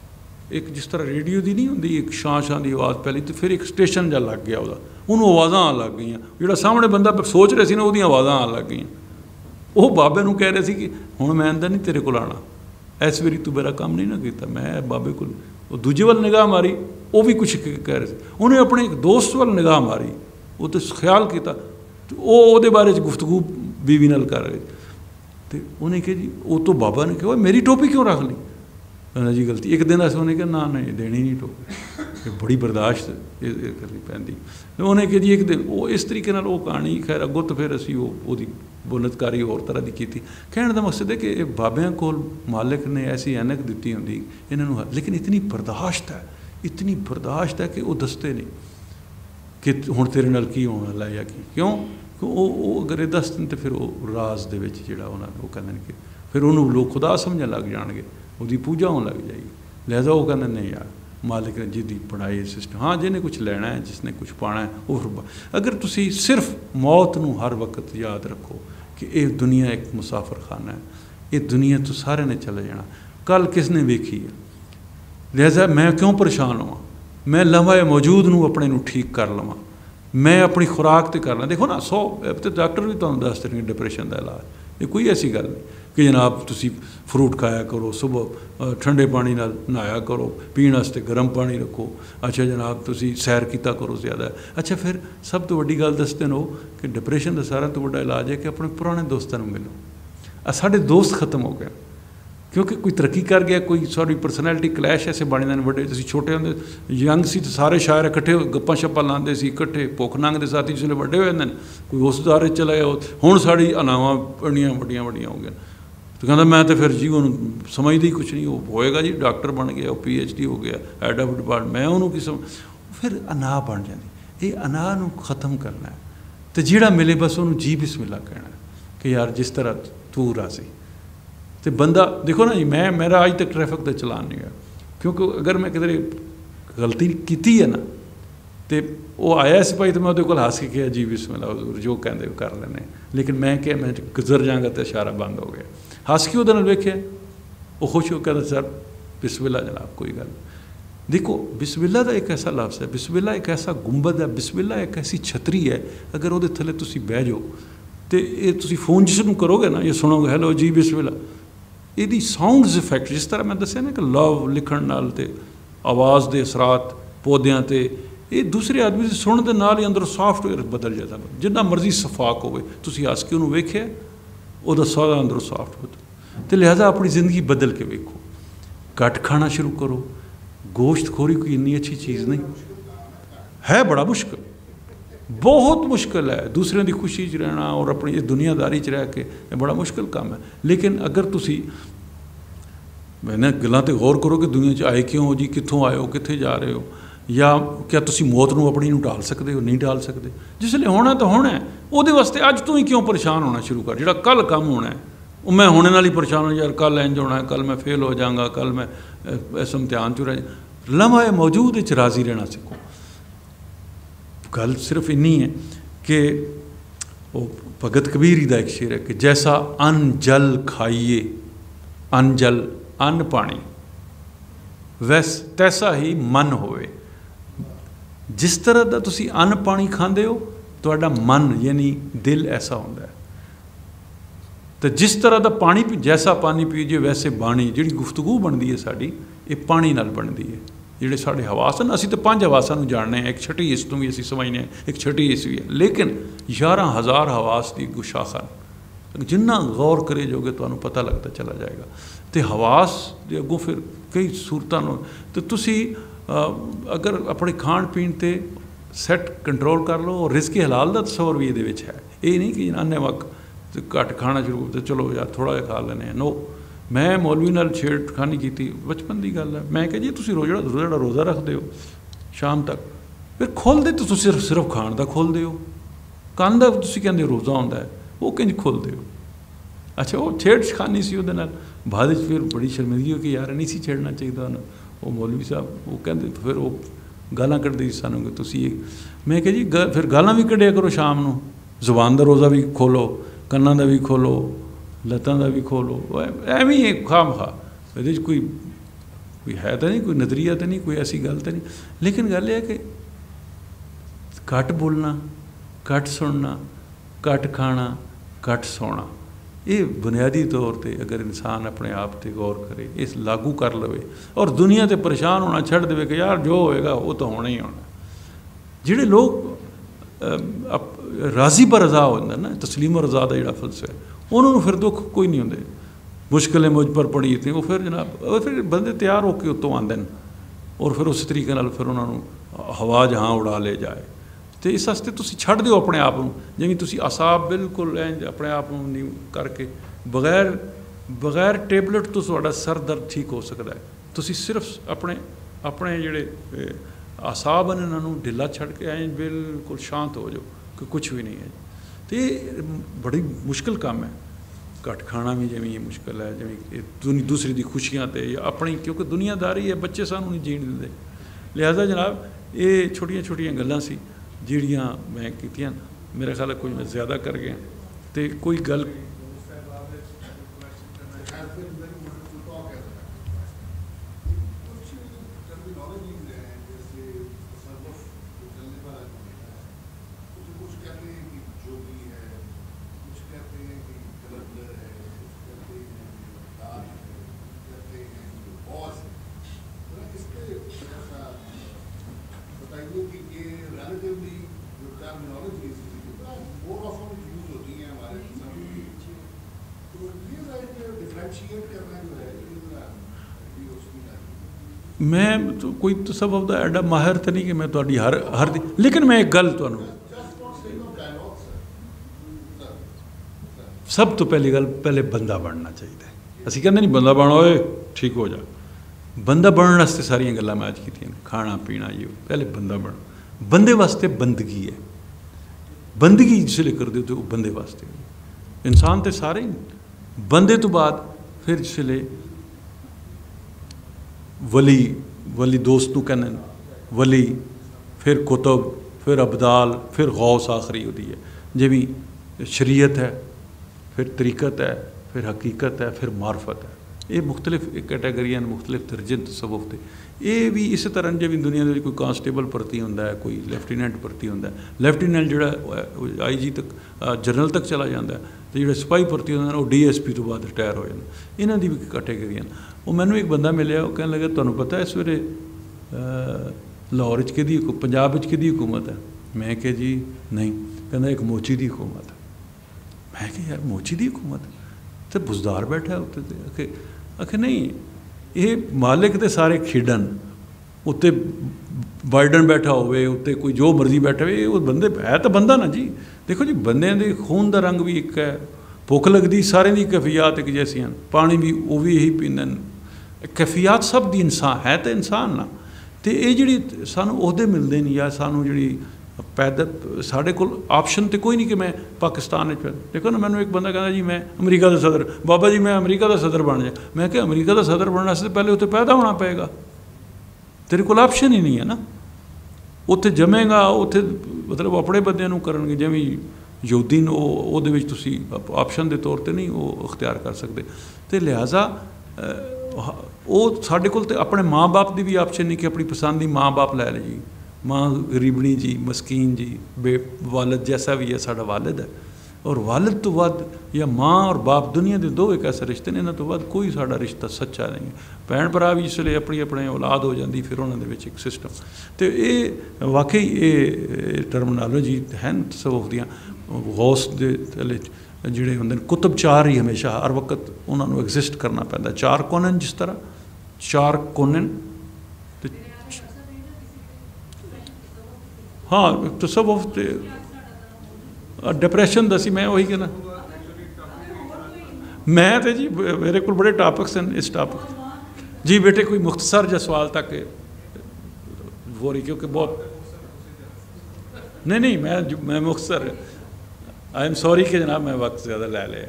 एक जिस तरह रेडियो की नहीं होंगी एक शां शां की आवाज़ पहली तो फिर एक स्टेशन जा लग गया वह उन्होंने आवाज़ा आन लग गई जो सामने बंदा सोच रहे थे ना वो आवाज़ा आन लग गई वो बाबे को कह रहे थे कि हुण मैं अंदर नहीं तेरे को आना इस बारी तू मेरा काम नहीं ना किया मैं बाबे को दूजे वाल निगाह मारी वो भी कुछ कह रहे थे उन्हें अपने एक दोस्त वाल निगाह मारी वो तो ख्याल किया तो वो बारे गुफ्तगू बीवी नाल कर रहे तो उन्हें कहा जी वो तो बाबा ने कहा मेरी टोपी क्यों रख ली कहना जी गलती एक दिन उन्हें कहा ना नहीं देनी नहीं टोपी बड़ी बर्दाश्त करनी पैंदी उन्हें कहा जी एक दिन वो इस तरीके वो कहानी खैर अगों तो फिर असी वो बुनतकारी होर तरह की की कहने का मकसद है कि बाबिया को मालिक ने ऐसी ऐनक दी होंगी इन्हों लेकिन इतनी बर्दाश्त है इतनी बर्दाश्त है कि वो दसते नहीं कि हुण तेरे नाल की होने वाला या कि क्यों वो अगर ये दस दिन तो फिर वो राज दे विच जिहड़ा उन्होंने वो कहते हैं कि फिर उन्होंने लोग खुदा समझने लग जाएंगे उसकी पूजा होने लग जाएगी लिहाजा वो कहते नहीं यार मालिक ने जिदी बनाई सिस्टम हाँ जिन्हें कुछ लेना है जिसने कुछ पाना है वो अगर तुसी सिर्फ मौत नूं हर वक्त याद रखो कि ये दुनिया एक मुसाफर खाना है ये दुनिया तो सारे ने चले जाना कल किसने वेखी है लिहाजा मैं क्यों परेशान होवां मैं लम्हा मौजूद नूं अपने नूं ठीक कर लवां मैं अपनी खुराक तो करना देखो ना सौ तो डॉक्टर भी तुहानूं दस देंगे डिप्रेशन का इलाज ये कोई ऐसी गल नहीं कि जनाब तुसी फ्रूट खाया करो सुबह ठंडे पानी नाल नहाया करो पीने वास्ते गर्म पानी रखो अच्छा जनाब तुसी सैर किया करो ज़्यादा अच्छा फिर सब तो वड्डी गल दसदे ने कि डिप्रेशन का सारा तो वड्डा इलाज है कि अपने पुराने दोस्तों मिलो आ साडे दोस्त खत्म हो गए क्योंकि कोई तरक्की कर गया कोई सॉरी पर्सनैलिटी क्लैश ऐसे बन जाते बड़े तुसीं छोटे होंदे यंग सी तो सारे शायर इकट्ठे गप्पां शप्पां लांदे सी इकट्ठे भुख नंग दे साथी जिसले बड़े हो जाते हैं कोई उस दारे चला गया हुण साड़ी अनावां बड़ियां बड़ियां बड़ियां हो गई तो कहता मैं तो फिर जी उन्होंने समझते ही कुछ नहीं वो होएगा जी डॉक्टर बन गया पी एच डी हो गया हेड ऑफ डिपार्टमेंट मैं उन्होंने की समझ फिर अनाह बन जाती ये अनाह नूं खत्म करना है तो जिहड़ा मिले बस उन्होंने जी बिस्मिल्ला कहना कि यार जिस तरह तू राजी तो बंदा देखो ना जी मैं मेरा अज तक ट्रैफिक का चलान नहीं है क्योंकि अगर मैं किधरे गलती की है ना तो वो आया सिपाही तो मैं वो हस के कहा जी बिस्मिल्ला हज़ूर जो कहते कर लेने लेकिन मैं क्या मैं गुजर जाऊँगा तो इशारा बंद हो गया हस के वो वेख्या वो खुश हो कहता सर बिस्मिल्ला जनाब कोई गल देखो बिस्मिल्ला का एक ऐसा लफ्ज़ है बिस्मिल्ला एक ऐसा गुंबद है बिस्मिल्ला एक ऐसी छतरी है अगर वो थले तुम बह जाओ तो ये तुम फोन जिसनों करोगे ना ये सुनोगे हैलो जी बिस्मिल्ला ये साउंड्स इफैक्ट जिस तरह मैं दसिया ना कि लव लिखण नाल ते आवाज़ के असरात पौद्यां ते ये दूसरे आदमी से सुनने के नाल ही अंदर सॉफ्टवेयर बदल जाता जिन्ना मर्जी सफाक होवे तुसीं हस के उन्होंने वेख्या वो सारा अंदरों सॉफ्ट बदल तो लिहाजा अपनी जिंदगी बदल के वेखो घट खाना शुरू करो गोश्त खोरी कोई इन्नी अच्छी चीज़ नहीं है बड़ा मुश्किल बहुत मुश्किल है दूसरों की खुशी च रहना और अपनी इस दुनियादारी च रह के बड़ा मुश्किल काम है लेकिन अगर तुसी मैंने गल्लां ते गौर करो कि दुनिया च आए क्यों हो जी कित्थों आए हो कित्थे जा रहे हो या क्या तुसी मौत नूं अपनी नूं टाल सकते हो नहीं टाल सकते जिसले होना तो होना है वो वास्ते अज तो ही क्यों परेशान होना शुरू कर जिहड़ा कल काम होना है वो मैं होने नाल ही परेशान हो यार कल इंज होना है कल मैं फेल हो जाऊँगा कल मैं इस इम्तिहान च रह लम्हा मौजूद च राज़ी रहना सीखो गल सिर्फ इन्नी है कि वो भगत कबीर का एक शेर है कि जैसा अन्न जल खाइए अन्न जल अन्न पानी वैस तैसा ही मन होवे जिस तरह का तुसी अन्न पानी खाते हो तो मन यानी दिल ऐसा होता है तो जिस तरह का पानी पी जैसा पानी पीजिए वैसे बाणी जी गुफ्तगू बनती है साड़ी ये पानी नाल बनती है जिहड़े साढ़े हवास हैं असीं तो पांच हवासां नूं जानने हैं एक छठी हिस्स नूं भी असीं समझने एक छठी हिस्स भी है लेकिन ग्यारह हज़ार हवास की गुशाखा जिन्ना गौर करे जोगे तो पता लगता चला जाएगा तो हवास के अगों फिर कई सूरतां तो तुसी अगर अपने खाण पीण ते सैट कंट्रोल कर लो और रिज़्क़ हलाल का तसव्वुर भी ये है ये नहीं कि अन्ने वक्त घट खाना शुरू तो चलो यार थोड़ा जिहा खा लेने नो मैं मौलवी नाल छेड़खानी की बचपन की गल है मैं कहा जी तुम रोज़ा रोज़ा रोज़ा रखते हो शाम तक फिर खोलते तो सिर्फ सिर्फ खाण का खोलते हो कंन का तुम कहते रोज़ा होंदा है वो किंज खोलते हो अच्छा वो छेड़खानी सी उहदे नाल बाद फिर बड़ी शर्मिंदगी हो कि यार नहीं सी छेड़ना चाहिए वो मौलवी साहब वो कहते तो फिर वो गालां कढ़दे सानू कि तुसी मैं कहा जी ग फिर गालां भी कढ़िया करो शाम नूं जुबान का रोज़ा भी खोलो कन्नां का भी खोलो लत्तां का भी खोलो एवं ही खाम खा ये कोई कोई है तो नहीं, कोई नज़रिया तो नहीं, कोई ऐसी गल तो नहीं। लेकिन गल यह कि घट बोलना, घट सुनना, घट खाना, घट सोना, ये बुनियादी तौर पर अगर इंसान अपने आप पर गौर करे, इस लागू कर लवे और दुनिया से परेशान होना छड़ दे कि यार जो होएगा वो तो होना ही होना। जिहड़े लोग राजी पर रजा होंगे ना, तस्लीम रजा का जोड़ा फलसफा है, उन्होंने फिर दुख कोई नहीं होंगे। मुश्किलें मुझ पर पड़ी थी, वो फिर जनाब फिर बंदे तैयार होकर उत्तों आते हैं और फिर उस तरीके नाल फिर उन्होंने हवा जहाँ उड़ा ले जाए। तो इस वास्ते तुसी छड्ड दिओ अपने आप को, जिवें तुसी असाब बिल्कुल इंज अपने आप को नहीं करके बगैर बगैर टेबलेट तो तुहाडा सर दर्द ठीक हो सकता है। तुसी सिर्फ अपने अपने जिहड़े असाब ने इन्हों ढिला छड़ के इंज बिल्कुल शांत हो जाओ कि कुछ भी नहीं है। तो ये बड़ी मुश्किल काम है। घट खाना भी जिवें ये मुश्किल है, जिवें दूसरे की खुशियां ते या अपनी, क्योंकि दुनियादारी है, बच्चे सानू नहीं जीण दिंदे। लिहाजा जनाब ये छोटियां छोटियां गल्लां सी जिहड़ियां मैं कीतियां। मेरा ख्याल है कोई मैं ज़्यादा कर गया तो कोई गल मैं तो कोई तसव्वुफ दा एडा माहिर तो नहीं कि मैं तुहाडी हर हर दी, लेकिन मैं एक गल तुहानू सब तो पहली गल, पहले बंदा बनना चाहिए। असीं कहंदे नहीं बंदा बन ओए ठीक हो जा, बंदा बनने वास्ते सारियां गल्लां मैं अज कीतियां, खाना पीना ये, पहले बंदा बन। बंदे वास्ते बंदगी है, बंदगी जिसले कर दो तो बंदे वास्ते। इंसान तो सारे बंदे तो बाद फिर जिसले वली वली दोस्त नूं कहने वली, फिर कुतुब, फिर अबदाल, फिर गौस आखरी होती है। जिवें शरीयत है, फिर तरीकत है, फिर हकीकत है, फिर मार्फत है। ये मुख्तलिफ कैटेगरियां, मुख्तलिफ दर्जे तसव्वुफ के। ये भी इस तरह जिवें दुनिया में कोई कांस्टेबल भर्ती होंदा है, कोई लैफ्टिनेंट भर्ती होंदा है, लैफ्टिनेंट जिहड़ा आई जी तक जनरल तक चला जाता है, तो जो सिपाही भर्ती होंगे वो डी एस पी तो बाद रिटायर हो जाते। इन्हों की भी कैटेगरियां। वो मैनू एक बंदा मिले, वो कहने लगा तुहानू पता है इस वेले लाहौर कि पंजाब कि हुकूमत है? मैं क्या जी नहीं। कहना एक मोची की हुकूमत है। मैं क्या यार मोची की हुकूमत तो बुजदार बैठा है उत्ते। आखे आखे नहीं, ये मालिक तो सारे खेडन उत्ते बाइडन बैठा होवे, उत्ते कोई जो मर्जी बैठा हो, वो बंदे है तो बंदा ना जी। देखो जी बंदे के खून का रंग भी एक है, भुख लगती सारे दी कैफियात एक जैसी हैं, पानी भी वो भी यही पींदे हैं, कैफियात सब दी इंसान है तो इंसान ना। तो ये जी सानू ओहदे मिलते नहीं, या सानू जी पैदा साढ़े को ऑप्शन तो कोई नहीं कि मैं पाकिस्तान। देखो ना मैंने एक बंदा कहना जी मैं अमरीका का सदर, बाबा जी मैं अमरीका का सदर बन जाए। मैं क्या अमरीका का सदर बनने से पहले उत्ते पैदा होना पेगा, तेरे को ऑप्शन ही नहीं है ना। उत्थे जमेगा, उत्थे मतलब अपने बंदे करनगे। जिवें यहूदी वो तुसी ऑप्शन के तौर पर नहीं वो अख्तियार कर सकते। तो लिहाजा वो साढ़े कोल ते अपने माँ बाप की भी ऑप्शन नहीं कि अपनी पसंद की माँ बाप लै ले जी। माँ गरीबनी जी, मस्कीन जी, बे वालिद जैसा भी है साड़ा वालिद है। और वालिद तो वध या माँ और बाप दुनिया के दो एक ऐसे रिश्ते ने, इन्हों तो वध कोई साड़ा रिश्ता सच्चा नहीं है। भैन भरा भी इसलिए अपनी अपने औलाद हो जाती, फिर उन्होंने एक सिस्टम। तो ये वाकई ये टर्मिनोलॉजी है तसव्वुफ दियां। गौस दे थले जिहड़े होंदे ने कुतुब चार ही हमेशा हर वक्त उन्होंने एग्जिस्ट करना पैंदा। चार कोनन जिस तरह चार कोनन। हाँ तसव्वुफ ते डिप्रैशन दसी मैं वही कहना। मैं तो जी मेरे को बड़े टॉपिक्स हैं इस टॉपिक जी। बेटे कोई मुख्तसर जा सवाल तक वो रही, क्योंकि बहुत नहीं नहीं मैं मैं मुख्तसर आई एम सॉरी कि जनाब मैं वक्त ज़्यादा ले लिया।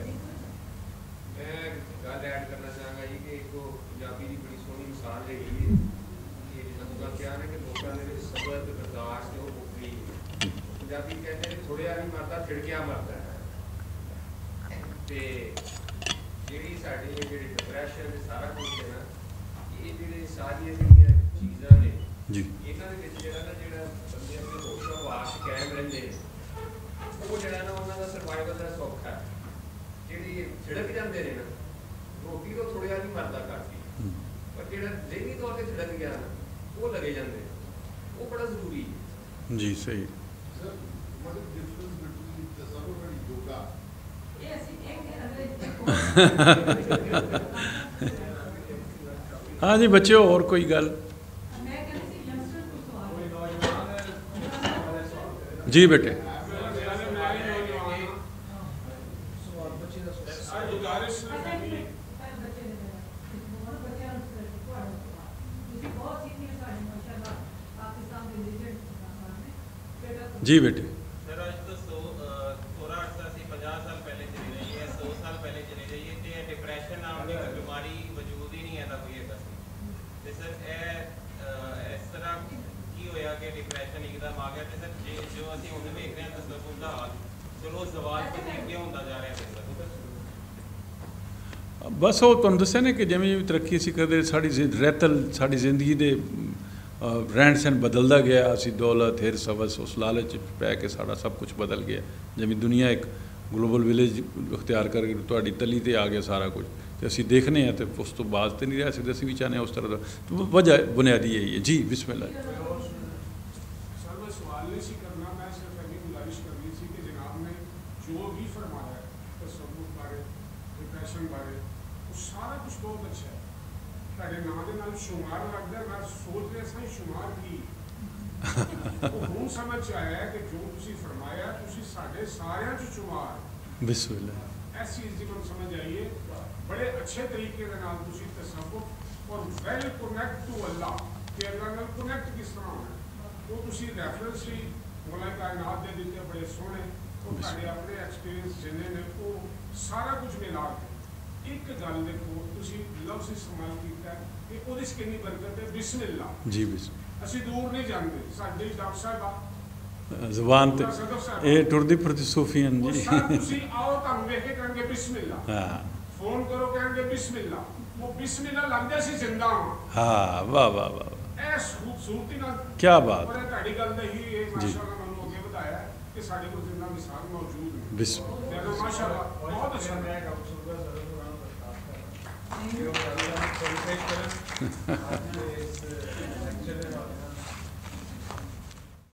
ਇਹ ਜਿਹੜੇ ਸਾਰੀਆਂ ਜਿਹੜੀਆਂ ਚੀਜ਼ਾਂ ਨੇ ਜੀ ਇਹਨਾਂ ਦੇ ਵਿੱਚ ਜਿਹੜਾ ਨਾ ਜਿਹੜਾ ਬੰਦੇ ਆਪਣੇ ਹੋਸ਼ੋ ਵਾਸ ਕਾਇਮ ਰਹਿੰਦੇ ਨੇ ਉਹ ਜਿਹੜਾ ਨਾ ਉਹਨਾਂ ਦਾ ਸਰਵਾਈਵਲ ਦਾ ਸੌਖਾ ਹੈ। ਜਿਹੜੀ ਛਿੜਕ ਜਾਂਦੇ ਨੇ ਨਾ ਰੋਟੀ ਤੋਂ ਥੋੜ੍ਹਾ ਨਹੀਂ ਮਰਦਾ ਕਾਫੀ, ਪਰ ਜਿਹੜਾ ਜ਼ਿਹਨੀ ਤੌਰ ਤੇ ਛਿੜਕ ਗਿਆ ਨਾ ਉਹ ਲੱਗੇ ਜਾਂਦੇ ਉਹ ਬੜਾ ਜ਼ਰੂਰੀ ਹੈ। ਜੀ ਸਹੀ। Sir, what is the difference between tasawwuf and yoga? हाँ जी बच्चों, और कोई गल? जी बेटे। जी बेटे। सर आज तो सौ थोड़ा अर्सा से पचास साल पहले चले जाइए, सौ साल पहले चले जाइए तो डिप्रेशन नाम की कोई बीमारी वजूद ही नहीं है कोई है तो सर ए इस तरह की होया कि डिप्रेशन एकदम आ गया तो सर जे जो असं हूँ वेख रहे हैं तसव्वुफ का हाल चलो सवाल तो क्यों होता जा रहा है सर? बस वो तुहानूं दस्सिया ने कि जिवें जिवें तरक्की असीं करदे साडी रहतल साडी जिंदगी दे रहन सहन बदलता गया, असी दौलत हिरस हवस उस लालच पै के साड़ा सब कुछ बदल गया। जिवें दुनिया एक ग्लोबल विलेज अख्तियार करके तुहाडी तली ते आ गया सारा कुछ, तो असी देखने हैं तो उस तो बाज तो नहीं रह सकते, असी भी चाहते हैं उस तरह का। तो वजह बुनियादी यही है। जी बिस्मिल्लाह। सर मैं सवाल नहीं सी करना, मैं सिर्फ यही गुजारिश करनी सी कि जनाब ने जो भी फरमाया है तसव्वुफ बारे डिप्रेशन बारे वो सारा कुछ बहुत अच्छा है। ਤੁਹਾਡੇ ਨਾਂ ਦੇ ਨਾਲ ਸ਼ੁਮਾਰ ਲੱਗਦਾ, ਮੈਂ ਸੋਚ ਰਿਹਾ ਸਾਂ ਸ਼ੁਮਾਰ ਕੀ ਉਹ ਹੁਣ ਸਮਝ ਆਇਆ ਕਿ ਜੋ ਤੁਸੀਂ ਫਰਮਾਇਆ ਤੁਸੀਂ ਸਾਡੇ ਸਾਰਿਆਂ 'ਚ ਸ਼ੁਮਾਰ। ਬਿਸਮਿल्लाह। ਇਸ ਚੀਜ਼ ਦੀ ਮੈਨੂੰ ਸਮਝ ਆਈ ਹੈ ਬੜੇ ਅੱਛੇ ਤਰੀਕੇ ਦੇ ਨਾਲ ਤੁਸੀਂ ਤਸੱਵੁਫ ਔਰ ਵੈਲ ਕਨੈਕਟ ਟੂ ਅੱਲਾ ਕਿ ਅੱਲਾ ਨਾਲ ਕਨੈਕਟ ਕਿਸ ਤਰ੍ਹਾਂ ਹੋਣਾ ਉਹ ਤੁਸੀਂ ਰੈਫਰੈਂਸ ਵੀ ਮੌਲਾ ਕਾਇਨਾਤ ਦੇ ਦਿੱਤੇ ਬੜੇ ਸੋਹਣੇ। ਉਹ ਤੁਹਾਡੇ ਆਪਣੇ ਐਕਸਪੀਰੀਅੰਸ ਜਿੰਨੇ ਨੇ ਉਹ ਸਾਰਾ ਕੁਝ ਮਿਲਾ ਕੇ एक गल देखो तुसी लफ्ज़ इस्तेमाल किया कि ओहदे च कितनी बरकत है बिस्मिल्लाह। जी बिस्मिल्लाह। असीं दूर नहीं जाते साडे डॉक्टर साहब ज़ुबान ते ये टुरदी फिरदी सूफियन जी तुसी आओ तुहानूं वेख के कहणगे बिस्मिल्लाह, हाँ फोन करो कहणगे बिस्मिल्लाह, वो बिस्मिल्लाह लगदे सी जिंदा हां। हाँ वाह वाह वाह ऐ खूबसूरती नाल क्या बात पर तुहाडी गल दा ही ये माशाअल्लाह मैनूं अगे बताया कि साडे कोल जिंदा मिसाल मौजूद है। बिस्मिल्लाह माशाअल्लाह बहुत अच्छा है। आज इस लेक्चर में